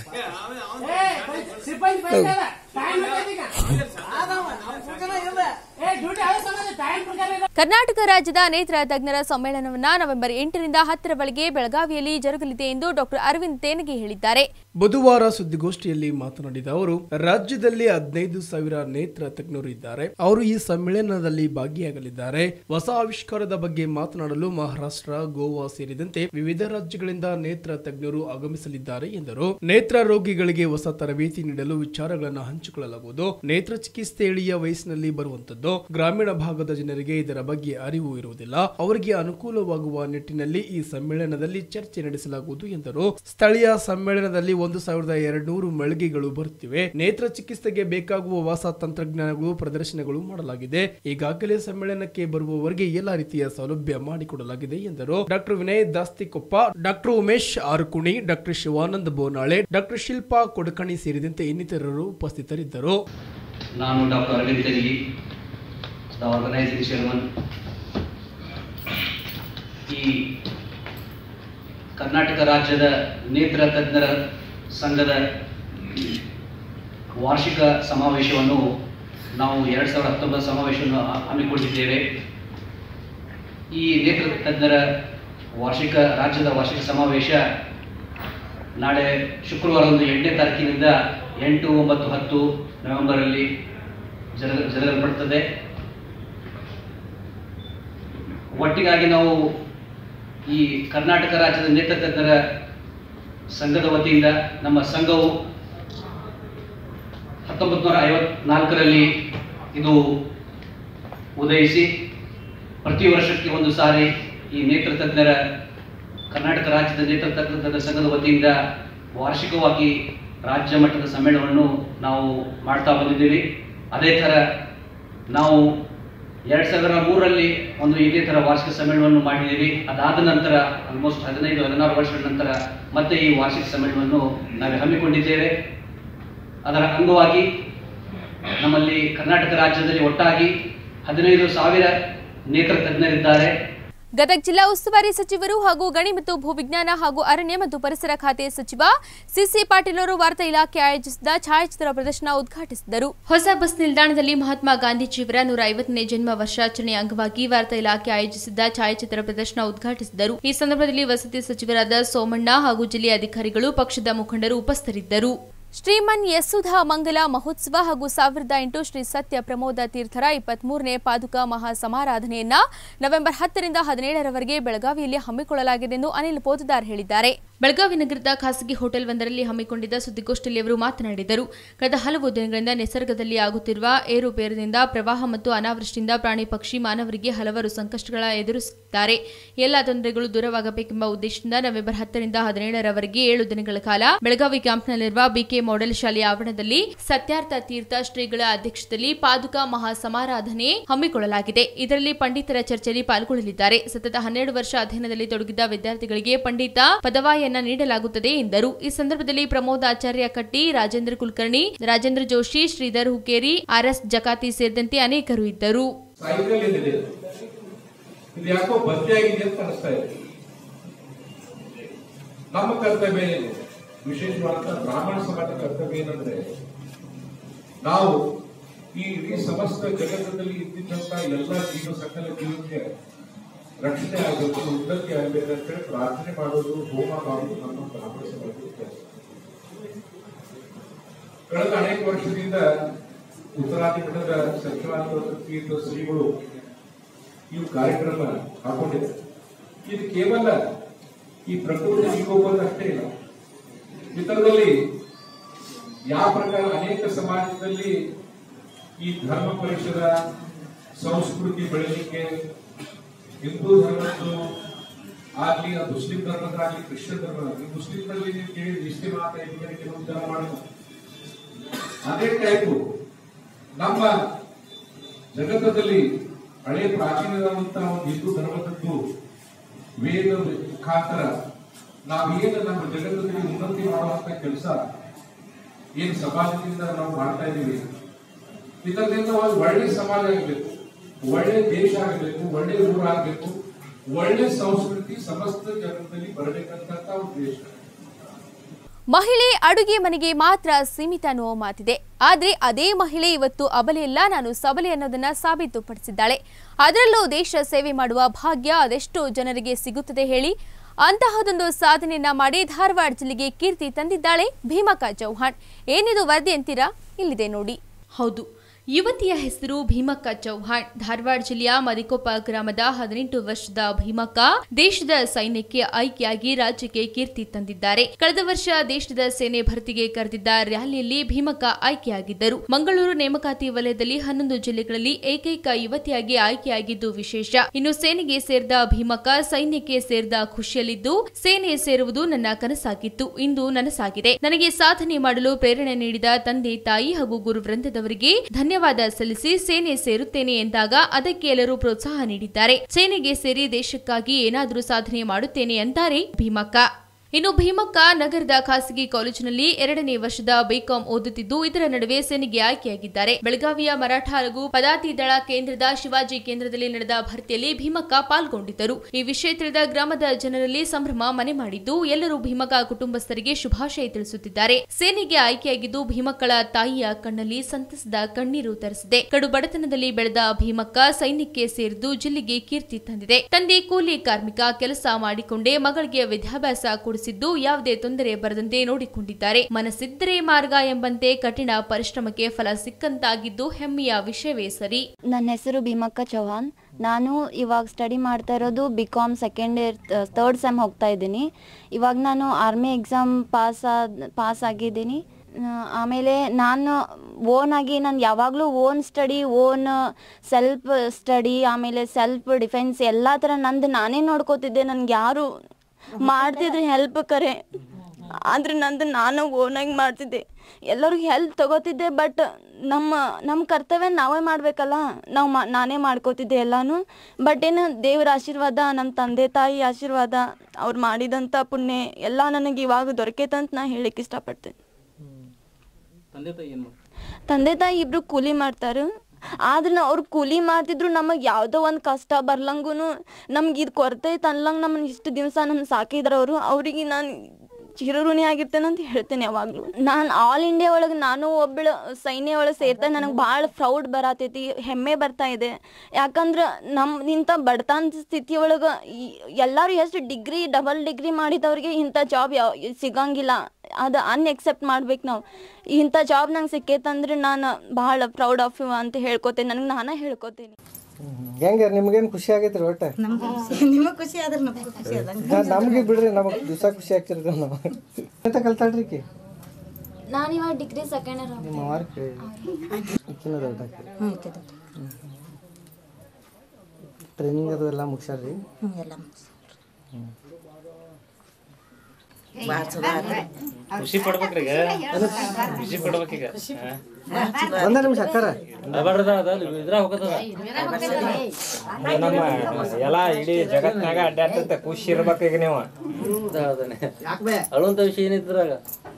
S1: ಕರ್ನಾಟಕ ರಾಜ್ಯದ ನೇತ್ರ ತಜ್ಞರ ಸಮ್ಮೇಳನವನ್ನ ನವೆಂಬರ್ 8ರಿಂದ 10ರವರೆಗೆ ಬೆಳಗಾವಿಯಲ್ಲಿ ಜರುಗಲಿದೆ ಎಂದು ಡಾಕ್ಟರ್ ಅರವಿಂದ್ ತೇನಗಿ ಹೇಳಿದ್ದಾರೆ.
S5: ಬುಧವಾರ ಸುದ್ದಿಗೋಷ್ಠಿಯಲ್ಲಿ ಮಾತನಾಡಿದ ಅವರು, ರಾಜ್ಯದಲ್ಲಿ 15,000 ನೇತ್ರ ತಜ್ಞರು ಇದ್ದಾರೆ. ಅವರು ಈ ಸಮ್ಮೇಳನದಲ್ಲಿ ಭಾಗಿಯಾಗಲಿದ್ದಾರೆ. ಹೊಸ ಆವಿಷ್ಕಾರದ ಬಗ್ಗೆ ಮಾತನಾಡಲು ಮಹಾರಾಷ್ಟ್ರ, ಗೋವಾ ಸೇರಿದಂತೆ ವಿವಿಧ ರಾಜ್ಯಗಳಿಂದ ನೇತ್ರ ತಜ್ಞರು ಆಗಮಿಸಲಿದ್ದಾರೆ ಎಂದರು. ನೇತ್ರ ರೋಗಿಗಳಿಗೆ ಹೊಸ ತರಬೇತಿ ನೀಡಲು ವಿಚಾರಗಳನ್ನು ಹಂಚಿಕೊಳ್ಳಲಾಗುವುದು. ನೇತ್ರ ಚಿಕಿತ್ಸೆ ಎಳೆಯ ವಯಸ್ಸಿನಲ್ಲಿ ಬರುವಂತದ್ದು. ಗ್ರಾಮೀಣ ಭಾಗದ ಜನರಿಗೆ ಇದರ ಬಗ್ಗೆ ಅರಿವು ಇರುವುದಿಲ್ಲ. ಅವರಿಗೆ ಅನುಕೂಲವಾಗುವ ನಿಟ್ಟಿನಲ್ಲಿ ಈ ಸಮ್ಮೇಳನದಲ್ಲಿ ಚರ್ಚೆ ನಡೆಸಲಾಗುವುದು ಎಂದರು. ಸ್ಥಳೀಯ ಸಮ್ಮೇಳನದಲ್ಲಿ 1,200 ಮಳಿಗೆಗಳು ಬರುತ್ತಿವೆ. ನೇತ್ರ ಚಿಕಿತ್ಸೆಗೆ ಬೇಕಾಗುವ ಹೊಸ ತಂತ್ರಜ್ಞಾನಗಳು ಪ್ರದರ್ಶನಗಳು ಮಾಡಲಾಗಿದೆ. ಈಗಾಗಲೇ ಸಮ್ಮೇಳನಕ್ಕೆ ಬರುವವರಿಗೆ ಎಲ್ಲಾ ರೀತಿಯ ಸೌಲಭ್ಯ ಮಾಡಿಕೊಡಲಾಗಿದೆ ಎಂದರು. Doctor Vinay Dastikoppa, doctor Umesh Arukuni, doctor Shivanand Bonale, doctor Shilpa Kodakani ಸೇರಿದಂತೆ ಇನ್ನಿತರರು ಉಪಸ್ಥಿತರಿದ್ದರು.
S12: ನಾನು doctor Aravind Tenagi, the organising chairman. ಈ ಕರ್ನಾಟಕ ರಾಜ್ಯದ ನೇತ್ರ ತಜ್ಞರ ಸಂಘದ ವಾರ್ಷಿಕ ಸಮಾವೇಶವನ್ನು ನಾವು 2019 ಸಮಾವೇಶವನ್ನು ಹಮ್ಮಿಕೊಂಡಿದ್ದೇವೆ. ಈ ನೇತ್ರ ತಜ್ಞರ ರಾಜ್ಯದ ವಾರ್ಷಿಕ ಸಮಾವೇಶ ನಾಳೆ ಶುಕ್ರವಾರದಂದು 8ನೇ ತಾರೀಕಿನಿಂದ 8, 9, 10 ನವೆಂಬರಲ್ಲಿ ಜರುಗಲ್ಪಡುತ್ತದೆ. ಒಟ್ಟಿಗಾಗಿ ನಾವು ಈ ಕರ್ನಾಟಕ ರಾಜ್ಯದ ನೇತ್ರ ತಜ್ಞರ ಸಂಘದ ವತಿಯಿಂದ ನಮ್ಮ ಸಂಘವು 1954ರಲ್ಲಿ ಇದು ಉದಯಿಸಿ ಪ್ರತಿ ವರ್ಷಕ್ಕೆ ಒಂದು ಸಾರಿ ಈ ನೇತ್ರ ತಜ್ಞರ ಕರ್ನಾಟಕ ರಾಜ್ಯದ ನೇತ್ರ ತಜ್ಞರ ಸಂಘದ ವತಿಯಿಂದ ವಾರ್ಷಿಕವಾಗಿ ರಾಜ್ಯ ಮಟ್ಟದ ಸಮ್ಮೇಳನವನ್ನು ನಾವು ಮಾಡ್ತಾ ಬಂದಿದ್ದೀವಿ. ಅದೇ ಥರ ನಾವು 2003ರಲ್ಲಿ ಒಂದು ಇದೇ ಥರ ವಾರ್ಷಿಕ ಸಮ್ಮೇಳನವನ್ನು ಮಾಡಿದ್ದೀವಿ. ಅದಾದ ನಂತರ ಆಲ್ಮೋಸ್ಟ್ 15-16 ವರ್ಷಗಳ ನಂತರ ಮತ್ತೆ ಈ ವಾರ್ಷಿಕ ಸಮ್ಮೇಳನವನ್ನು ನಾವು ಹಮ್ಮಿಕೊಂಡಿದ್ದೇವೆ. ಅದರ ಅಂಗವಾಗಿ ನಮ್ಮಲ್ಲಿ ಕರ್ನಾಟಕ ರಾಜ್ಯದಲ್ಲಿ ಒಟ್ಟಾಗಿ 15,000 ನೇತ್ರ ತಜ್ಞರಿದ್ದಾರೆ.
S1: ಗದಗ ಜಿಲ್ಲಾ ಉಸ್ತುವಾರಿ ಸಚಿವರು ಹಾಗೂ ಗಣಿ ಮತ್ತು ಭೂವಿಜ್ಞಾನ ಹಾಗೂ ಅರಣ್ಯ ಮತ್ತು ಪರಿಸರ ಖಾತೆ ಸಚಿವ ಸಿಸಿ ಪಾಟೀಲ್ ಅವರು ವಾರ್ತಾ ಇಲಾಖೆ ಆಯೋಜಿಸಿದ ಛಾಯಾಚಿತ್ರ ಪ್ರದರ್ಶನ ಉದ್ಘಾಟಿಸಿದರು. ಹೊಸ ಬಸ್ ನಿಲ್ದಾಣದಲ್ಲಿ ಮಹಾತ್ಮ ಗಾಂಧೀಜಿಯವರ 150ನೇ ಜನ್ಮ ವರ್ಷಾಚರಣೆ ಅಂಗವಾಗಿ ವಾರ್ತಾ ಇಲಾಖೆ ಆಯೋಜಿಸಿದ್ದ ಛಾಯಾಚಿತ್ರ ಪ್ರದರ್ಶನ ಉದ್ಘಾಟಿಸಿದರು. ಈ ಸಂದರ್ಭದಲ್ಲಿ ವಸತಿ ಸಚಿವರಾದ ಸೋಮಣ್ಣ ಹಾಗೂ ಜಿಲ್ಲೆಯ ಅಧಿಕಾರಿಗಳು, ಪಕ್ಷದ ಮುಖಂಡರು ಉಪಸ್ಥಿತರಿದ್ದರು. ಶ್ರೀಮನ್ ಯಸುಧಾ ಮಂಗಲ ಮಹೋತ್ಸವ ಹಾಗೂ 2008 ಶ್ರೀ ಸತ್ಯ ಪ್ರಮೋದ ತೀರ್ಥರ 23ನೇ ಪಾದುಕಾ ಮಹಾ ಸಮಾರಾಧನೆಯನ್ನ ನವೆಂಬರ್ 10ರಿಂದ 17ರವರೆಗೆ ಬೆಳಗಾವಿಯಲ್ಲಿ ಹಮ್ಮಿಕೊಳ್ಳಲಾಗಿದೆ ಎಂದು ಅನಿಲ್ ಪೋತದಾರ್ ಹೇಳಿದ್ದಾರೆ. ಬೆಳಗಾವಿ ನಗರದ ಖಾಸಗಿ ಹೋಟೆಲ್ ಒಂದರಲ್ಲಿ ಹಮ್ಮಿಕೊಂಡಿದ್ದ ಸುದ್ದಿಗೋಷ್ಠಿಯಲ್ಲಿ ಅವರು ಮಾತನಾಡಿದರು. ಕಳೆದ ಹಲವು ದಿನಗಳಿಂದ ನಿಸರ್ಗದಲ್ಲಿ ಆಗುತ್ತಿರುವ ಏರುಪೇರಿನಿಂದ ಪ್ರವಾಹ ಮತ್ತು ಅನಾವೃಷ್ಟಿಯಿಂದ ಪ್ರಾಣಿ ಪಕ್ಷಿ ಮಾನವರಿಗೆ ಹಲವಾರು ಸಂಕಷ್ಟಗಳ ಎದುರಿಸುತ್ತಿದ್ದಾರೆ. ಎಲ್ಲಾ ತೊಂದರೆಗಳು ದೂರವಾಗಬೇಕೆಂಬ ಉದ್ದೇಶದಿಂದ ನವೆಂಬರ್ 10ರಿಂದ 17ರವರೆಗೆ 7 ದಿನಗಳ ಕಾಲ ಬೆಳಗಾವಿ ಕ್ಯಾಂಪ್ನಲ್ಲಿರುವ ಬಿಕೆ ಮಾಡೆಲ್ ಶಾಲೆಯ ಆವರಣದಲ್ಲಿ ಸತ್ಯಾರ್ಥ ತೀರ್ಥ ಶ್ರೀಗಳ ಅಧ್ಯಕ್ಷತೆಯಲ್ಲಿ ಪಾದುಕಾ ಮಹಾ ಸಮಾರಾಧನೆ ಹಮ್ಮಿಕೊಳ್ಳಲಾಗಿದೆ. ಇದರಲ್ಲಿ ಪಂಡಿತರ ಚರ್ಚೆಯಲ್ಲಿ ಪಾಲ್ಗೊಳ್ಳಲಿದ್ದಾರೆ. ಸತತ 12 ವರ್ಷ ಅಧ್ಯಯನದಲ್ಲಿ ತೊಡಗಿದ್ದ ವಿದ್ಯಾರ್ಥಿಗಳಿಗೆ ಪಂಡಿತ ಪದವಿಯನ್ನ ನೀಡಲಾಗುತ್ತದೆ ಎಂದರು. ಈ ಸಂದರ್ಭದಲ್ಲಿ ಪ್ರಮೋದ್ ಆಚಾರ್ಯ ಕಟ್ಟಿ, ರಾಜೇಂದ್ರ ಕುಲಕರ್ಣಿ, ರಾಜೇಂದ್ರ ಜೋಶಿ, ಶ್ರೀಧರ್ ಹುಕೇರಿ, ಆರ್ಎಸ್ ಜಕಾತಿ ಸೇರಿದಂತೆ ಅನೇಕರು ಇದ್ದರು.
S13: ನಮ್ಮ ಕರ್ತವ್ಯ ಏನಿದೆ, ವಿಶೇಷವಾದ ಬ್ರಾಹ್ಮಣ ಸಮಾಜದ ಕರ್ತವ್ಯ ಏನಂದ್ರೆ, ನಾವು ಈ ಸಮಸ್ತ ಜಗತ್ತಲ್ಲಿ ಇದ್ದಿದ್ದಂತ ಎಲ್ಲ ಸಕಲ ಜೀವಕ್ಕೆ ರಕ್ಷಣೆ ಆಗಬೇಕು, ಉನ್ನತಿ ಆಗಬೇಕಂತ ಹೇಳಿ ಪ್ರಾರ್ಥನೆ ಮಾಡೋದು, ಹೋಮ ಮಾಡೋದು ನಮ್ಮ ಬ್ರಾಹ್ಮಣ ಸಮಾಜದ ಕೆಲಸ. ಕಳೆದ ಅನೇಕ ವರ್ಷದಿಂದ ಉತ್ತರಾದಿ ಮಠದ ಸಚಿವಾಲಯ ತೀರ್ಥ ಶ್ರೀಗಳು ಈ ಕಾರ್ಯಕ್ರಮ ಹಾಕೊಂಡಿದ್ದಾರೆ. ಇದು ಕೇವಲ ಈ ಪ್ರಕೃತಿ ವಿಕೋಪದ ಅಷ್ಟೇ ಇಲ್ಲ, ಇತರದಲ್ಲಿ ಯಾವ ಪ್ರಕಾರ ಅನೇಕ ಸಮಾಜದಲ್ಲಿ ಈ ಧರ್ಮ ಪರಿಸರ ಸಂಸ್ಕೃತಿ ಬೆಳೆಯಲಿಕ್ಕೆ ಹಿಂದೂ ಧರ್ಮದ್ದು ಆಗ್ಲಿ, ಮುಸ್ಲಿಂ ಧರ್ಮದಾಗ್ಲಿ, ಕ್ರಿಶ್ಚಿಯನ್ ಧರ್ಮದಾಗ್ಲಿ, ಮುಸ್ಲಿಂನಲ್ಲಿ ಕೇಳಿ ಇಸ್ಲಾಂ ಮಾತ ಕೆಲವೊಂದು ಜನ ಮಾಡೋದು ಅದೇ ಟೈಪು ನಮ್ಮ ಜಗತ್ತದಲ್ಲಿ ಹಳೆ ಪ್ರಾಚೀನವಾದಂತಹ ಒಂದು ಹಿಂದೂ ಧರ್ಮದದ್ದು ವೇದ ಮುಖಾಂತರ ನಾವೇನು ನಮ್ಮ ಜಗತ್ತಲ್ಲಿ ಉನ್ನತಿ ಮಾಡುವಂತ ಕೆಲಸ ಏನು ಸಮಾಜದಿಂದ ನಾವು ಮಾಡ್ತಾ ಇದ್ದೀವಿ, ಇದರಿಂದ ಒಂದು ಒಳ್ಳೆ ಸಮಾಜ ಆಗಬೇಕು, ಒಳ್ಳೆ ದೇಶ ಆಗಬೇಕು, ಒಳ್ಳೆ ಊರಾಗಬೇಕು, ಒಳ್ಳೆ ಸಂಸ್ಕೃತಿ ಸಮಸ್ತ ಜಗತ್ತಲ್ಲಿ ಬರಬೇಕಂತ ಉದ್ದೇಶ.
S1: ಮಹಿಳೆ ಅಡುಗೆ ಮನೆಗೆ ಮಾತ್ರ ಸೀಮಿತ ಅನ್ನುವ ಮಾತಿದೆ. ಆದ್ರೆ ಅದೇ ಮಹಿಳೆ ಇವತ್ತು ಅಬಲೆಯಲ್ಲ, ನಾನು ಸಬಲೆ ಅನ್ನೋದನ್ನ ಸಾಬೀತುಪಡಿಸಿದ್ದಾಳೆ. ಅದರಲ್ಲೂ ದೇಶ ಸೇವೆ ಮಾಡುವ ಭಾಗ್ಯ ಅದೆಷ್ಟು ಜನರಿಗೆ ಸಿಗುತ್ತದೆ ಹೇಳಿ. ಅಂತಹದೊಂದು ಸಾಧನೆಯನ್ನ ಮಾಡಿ ಧಾರವಾಡ ಜಿಲ್ಲೆಗೆ ಕೀರ್ತಿ ತಂದಿದ್ದಾಳೆ ಭೀಮಕ್ಕ ಚೌಹಾಣ್. ಏನಿದು ವರದಿ ಅಂತೀರಾ? ಇಲ್ಲಿದೆ ನೋಡಿ. ಹೌದು, ಯುವತಿಯ ಹೆಸರು ಭೀಮಕ್ಕ ಚೌಹಾಣ್. ಧಾರವಾಡ ಜಿಲ್ಲೆಯ ಮದಿಕೊಪ್ಪ ಗ್ರಾಮದ 18 ವರ್ಷದ ಭೀಮಕ್ಕ ದೇಶದ ಸೈನ್ಯಕ್ಕೆ ಆಯ್ಕೆಯಾಗಿ ರಾಜ್ಯಕ್ಕೆ ಕೀರ್ತಿ ತಂದಿದ್ದಾರೆ. ಕಳೆದ ವರ್ಷ ದೇಶದ ಸೇನೆ ಭರ್ತಿಗೆ ಕರೆದಿದ್ದ ರ್ಯಾಲಿಯಲ್ಲಿ ಭೀಮಕ್ಕ ಆಯ್ಕೆಯಾಗಿದ್ದರು. ಮಂಗಳೂರು ನೇಮಕಾತಿ ವಲಯದಲ್ಲಿ 11 ಜಿಲ್ಲೆಗಳಲ್ಲಿ ಏಕೈಕ ಯುವತಿಯಾಗಿ ಆಯ್ಕೆಯಾಗಿದ್ದು ವಿಶೇಷ. ಇನ್ನು ಸೇನೆಗೆ ಸೇರಿದ ಭೀಮಕ್ಕ ಸೈನ್ಯಕ್ಕೆ ಸೇರಿದ ಖುಷಿಯಲ್ಲಿದ್ದು, ಸೇನೆ ಸೇರುವುದು ನನ್ನ ಕನಸಾಗಿತ್ತು, ಇಂದು ನನಸಾಗಿದೆ. ನನಗೆ ಸಾಧನೆ ಮಾಡಲು ಪ್ರೇರಣೆ ನೀಡಿದ ತಂದೆ ತಾಯಿ ಹಾಗೂ ಗುರುವೃಂದದವರಿಗೆ ಧನ್ಯವಾದ ಸಲ್ಲಿಸಿ ಸೇನೆ ಸೇರುತ್ತೇನೆ ಎಂದಾಗ ಅದಕ್ಕೆ ಎಲ್ಲರೂ ಪ್ರೋತ್ಸಾಹ ನೀಡಿದ್ದಾರೆ. ಸೇನೆಗೆ ಸೇರಿ ದೇಶಕ್ಕಾಗಿ ಏನಾದರೂ ಸಾಧನೆ ಮಾಡುತ್ತೇನೆ ಅಂತಾರೆ ಭೀಮಕ್ಕ. ಇನ್ನು ಭೀಮಕ್ಕ ನಗರದ ಖಾಸಗಿ ಕಾಲೇಜಿನಲ್ಲಿ 2ನೇ ವರ್ಷದ ಬಿಕಾಂ ಓದುತ್ತಿದ್ದು, ಇದರ ನಡುವೆ ಸೇನೆಗೆ ಆಯ್ಕೆಯಾಗಿದ್ದಾರೆ. ಬೆಳಗಾವಿಯ ಮರಾಠ ಹಾಗೂ ಪದಾತಿ ದಳ ಕೇಂದ್ರದ ಶಿವಾಜಿ ಕೇಂದ್ರದಲ್ಲಿ ನಡೆದ ಭರ್ತಿಯಲ್ಲಿ ಭೀಮಕ್ಕ ಪಾಲ್ಗೊಂಡಿದ್ದರು. ಈ ವಿಷಯ ತಿಳಿದ ಗ್ರಾಮದ ಜನರಲ್ಲಿ ಸಂಭ್ರಮ ಮನೆ ಮಾಡಿದ್ದು, ಎಲ್ಲರೂ ಭೀಮಕ್ಕ ಕುಟುಂಬಸ್ಥರಿಗೆ ಶುಭಾಶಯ ತಿಳಿಸುತ್ತಿದ್ದಾರೆ. ಸೇನೆಗೆ ಆಯ್ಕೆಯಾಗಿದ್ದು ಭೀಮಕ್ಕಳ ತಾಯಿಯ ಕಣ್ಣಲ್ಲಿ ಸಂತಸದ ಕಣ್ಣೀರು ತರಿಸಿದೆ. ಕಡು ಬಡತನದಲ್ಲಿ ಬೆಳೆದ ಭೀಮಕ್ಕ ಸೈನ್ಯಕ್ಕೆ ಸೇರಿದ್ದು ಜಿಲ್ಲೆಗೆ ಕೀರ್ತಿ ತಂದಿದೆ. ತಂದೆ ಕೂಲಿ ಕಾರ್ಮಿಕ, ಕೆಲಸ ಮಾಡಿಕೊಂಡೇ ಮಗಳಿಗೆ ವಿದ್ಯಾಭ್ಯಾಸ ಯಾವುದೇ ತೊಂದರೆ ಬರದಂತೆ ನೋಡಿಕೊಂಡಿದ್ದಾರೆ. ಮನಸ್ಸಿದ್ದರೆ ಮಾರ್ಗ ಎಂಬಂತೆ ಕಠಿಣ ಪರಿಶ್ರಮಕ್ಕೆ ಫಲ ಸಿಕ್ಕಂತಾಗಿದ್ದು ಹೆಮ್ಮೆಯ ವಿಷಯವೇ ಸರಿ.
S14: ನನ್ನ ಹೆಸರು ಭೀಮಕ್ಕ ಚೌಹಾಣ್. ನಾನು ಇವಾಗ ಸ್ಟಡಿ ಮಾಡ್ತಾ ಇರೋದು BCom second year 3rd sem ಹೋಗ್ತಾ ಇದ್ದೀನಿ. ಇವಾಗ ನಾನು ಆರ್ಮಿ ಎಕ್ಸಾಮ್ ಪಾಸ್ ಆಗಿದ್ದೀನಿ. ಆಮೇಲೆ ನಾನು ನಾನು ಯಾವಾಗಲೂ own study, own self study, ಆಮೇಲೆ ಸೆಲ್ಫ್ ಡಿಫೆನ್ಸ್ ಎಲ್ಲ ಥರ ನಂದು ನಾನೇ ನೋಡ್ಕೋತಿದ್ದೆ. ನನಗೆ ಯಾರು ಮಾಡ್ತಿದ್ರು ಹೆಲ್ಪ್ ಕರೆ, ಆದರೆ ನಂದು ನಾನು ಓನಾಗಿ ಮಾಡ್ತಿದ್ದೆ. ಎಲ್ಲರಿಗೂ ಹೆಲ್ಪ್ ತಗೋತಿದ್ದೆ, ಬಟ್ ನಮ್ಮ ಕರ್ತವ್ಯ ನಾವೇ ಮಾಡಬೇಕಲ್ಲ, ನಾನೇ ಮಾಡ್ಕೋತಿದ್ದೆ ಎಲ್ಲಾನು. ಬಟ್ ಏನು ದೇವರ ಆಶೀರ್ವಾದ, ನಮ್ಮ ತಂದೆ ತಾಯಿ ಆಶೀರ್ವಾದ, ಅವ್ರು ಮಾಡಿದಂಥ ಪುಣ್ಯ ಎಲ್ಲ ನನಗೆ ಇವಾಗ ದೊರಕೈತಂತ ನಾ ಹೇಳಕ್ಕೆ ಇಷ್ಟಪಡ್ತೇನೆ. ತಂದೆ ತಾಯಿ ಇಬ್ಬರು ಕೂಲಿ ಮಾಡ್ತಾರೆ. ಆದ್ರೆ ಅವ್ರು ಕೂಲಿ ಮಾಡ್ತಿದ್ರು ನಮಗೆ ಯಾವುದೋ ಒಂದು ಕಷ್ಟ ಬರ್ಲಂಗೂ ನಮ್ಗೆ ಇದು ಕೊರತೆ ಐತೆ ಅನ್ಲಂಗೆ ನಮ್ಮನ್ನು ಇಷ್ಟು ದಿವಸ ನಮ್ಮ ಸಾಕಿದ್ರು ಅವರಿಗೆ ನಾನು ಚಿರಋಣಿ ಆಗಿರ್ತೇನೆ ಅಂತ ಹೇಳ್ತೇನೆ ಯಾವಾಗಲೂ. ನಾನು ಆಲ್ ಇಂಡಿಯಾ ಒಳಗೆ ನಾನು ಒಬ್ಬಳು ಸೈನ್ಯ ಒಳಗೆ ಸೇರ್ತೇನೆ. ನನಗೆ ಭಾಳ ಪ್ರೌಡ್ ಬರತೈತಿ, ಹೆಮ್ಮೆ ಬರ್ತಾ ಇದೆ. ಯಾಕಂದ್ರೆ ಇಂಥ ಬಡತನ ಸ್ಥಿತಿ ಒಳಗೆ ಎಲ್ಲರೂ ಎಷ್ಟು ಡಿಗ್ರಿ, ಡಬಲ್ ಡಿಗ್ರಿ ಮಾಡಿದವ್ರಿಗೆ ಇಂಥ ಜಾಬ್ ಸಿಗಂಗಿಲ್ಲ. ಅದು ಅನ್ಎಕ್ಸೆಪ್ಟ್ ಮಾಡ್ಬೇಕು ನಾವು. ಇಂಥ ಜಾಬ್ ನಂಗೆ ಸಿಕ್ಕೈತಂದ್ರೆ ನಾನು ಭಾಳ ಪ್ರೌಡ್ ಆಫ್ ಯು ಅಂತ ಹೇಳ್ಕೊತೇನೆ, ನನಗೆ ನಾನೇ ಹೇಳ್ಕೊತೀನಿ.
S15: ಹೆಂಗೆ ನಿಮ್ಗೇನು ಖುಷಿ ಆಗೈತ್ರಿ ಒಟ್ಟೆ?
S16: ನಿಮಗೆ ಖುಷಿ ಆದ್ರೆ ನಮಗೆ ಖುಷಿ ಅದ.
S15: ನಮಗೆ ಬಿಡ್ರಿ, ನಮಗೆ ದಿವಸ ಖುಷಿ ಆಗ್ತಿರ್ತೀವಿ ನಾವು. ಎಂತ ಕಲ್ತಾಳ್ರಿ ಕಿ?
S14: ನಾನು ಇವಾಗ ಡಿಗ್ರಿ ಸೆಕೆಂಡ್ ಇಯರ್.
S15: ನಿಮ್ಮ ಮಾರ್ಕ್ ಟ್ರೈನಿಂಗ್ ಅದು ಎಲ್ಲ ಮುಗಿಸ್ಯಾರ್ರಿ?
S16: ಎಲ್ಲ
S17: ಖುಷಿ ಪಡ್ಬೇಕ್ರೀಗ, ಖುಷಿ ಪಡ್ಬೇಕೀಗ.
S15: ಒಂದ ನಿಮಿಷ ಅಕ್ಕಾರ
S17: ಇದ್ರ ಹೋಗದ ನಮ್ಮ ಎಲ್ಲ ಇಡೀ ಜಗತ್ನಾಗ ಅಡ್ಡಾಡ್ತಂತ ಖುಷಿ ಇರ್ಬೇಕೀಗ ನೀವು. ಅಳುವಂತ ವಿಷಯ ಏನಿದ್ರಾಗ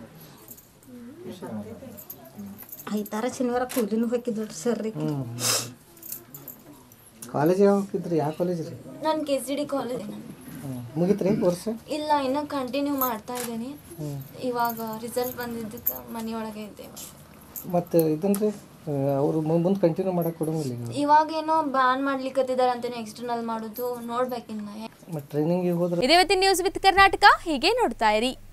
S16: 5 ಶನಿವಾರ ಕೂಲಿನೂ ಹೋಗಿದ್ರು ಸರ್ ರೀ.
S15: ಕಾಲೇಜಿಗೆ ಹೋಗಿದ್ರಿ? ಯಾವ ಕಾಲೇಜ್ ರೀ?
S14: ನಾನು KCD ಕಾಲೇಜ್.
S15: ಮುಗಿತ್ರಿ ಕೋರ್ಸ್?
S14: ಇಲ್ಲ, ಇನ್ನೂ ಕಂಟಿನ್ಯೂ ಮಾಡ್ತಾ ಇದ್ದೀನಿ. ಇವಾಗ ರಿಸಲ್ಟ್ ಬಂದಿದ್ದಕ್ಕೆ ಮನೆಯೊಳಗೆ ಇದ್ದೆ.
S15: ಮತ್ತೆ ಇದನ್ರಿ ಅವರು ಮುಂದೆ ಕಂಟಿನ್ಯೂ ಮಾಡಕ್ಕೆ ಕೊಡಂಗಿಲ್ಲ?
S14: ಇವಾಗ ಏನೋ ಬ್ಯಾನ್ ಮಾಡ್ಲಿಕ್ಕತ್ತಿದ್ದಾರೆ ಅಂತಾನೆ, ಎಕ್ಸ್ಟರ್ನಲ್ ಮಾಡೋದು ನೋಡ್ಬೇಕಿನ್ನ.
S15: ಟ್ರೈನಿಂಗ್ ಹೋದ್ರೆ
S1: ಇದೇ ನ್ಯೂಸ್ ವಿತ್ ಕರ್ನಾಟಕ. ಹೀಗೆ ನೋಡ್ತಾ ಇರಿ.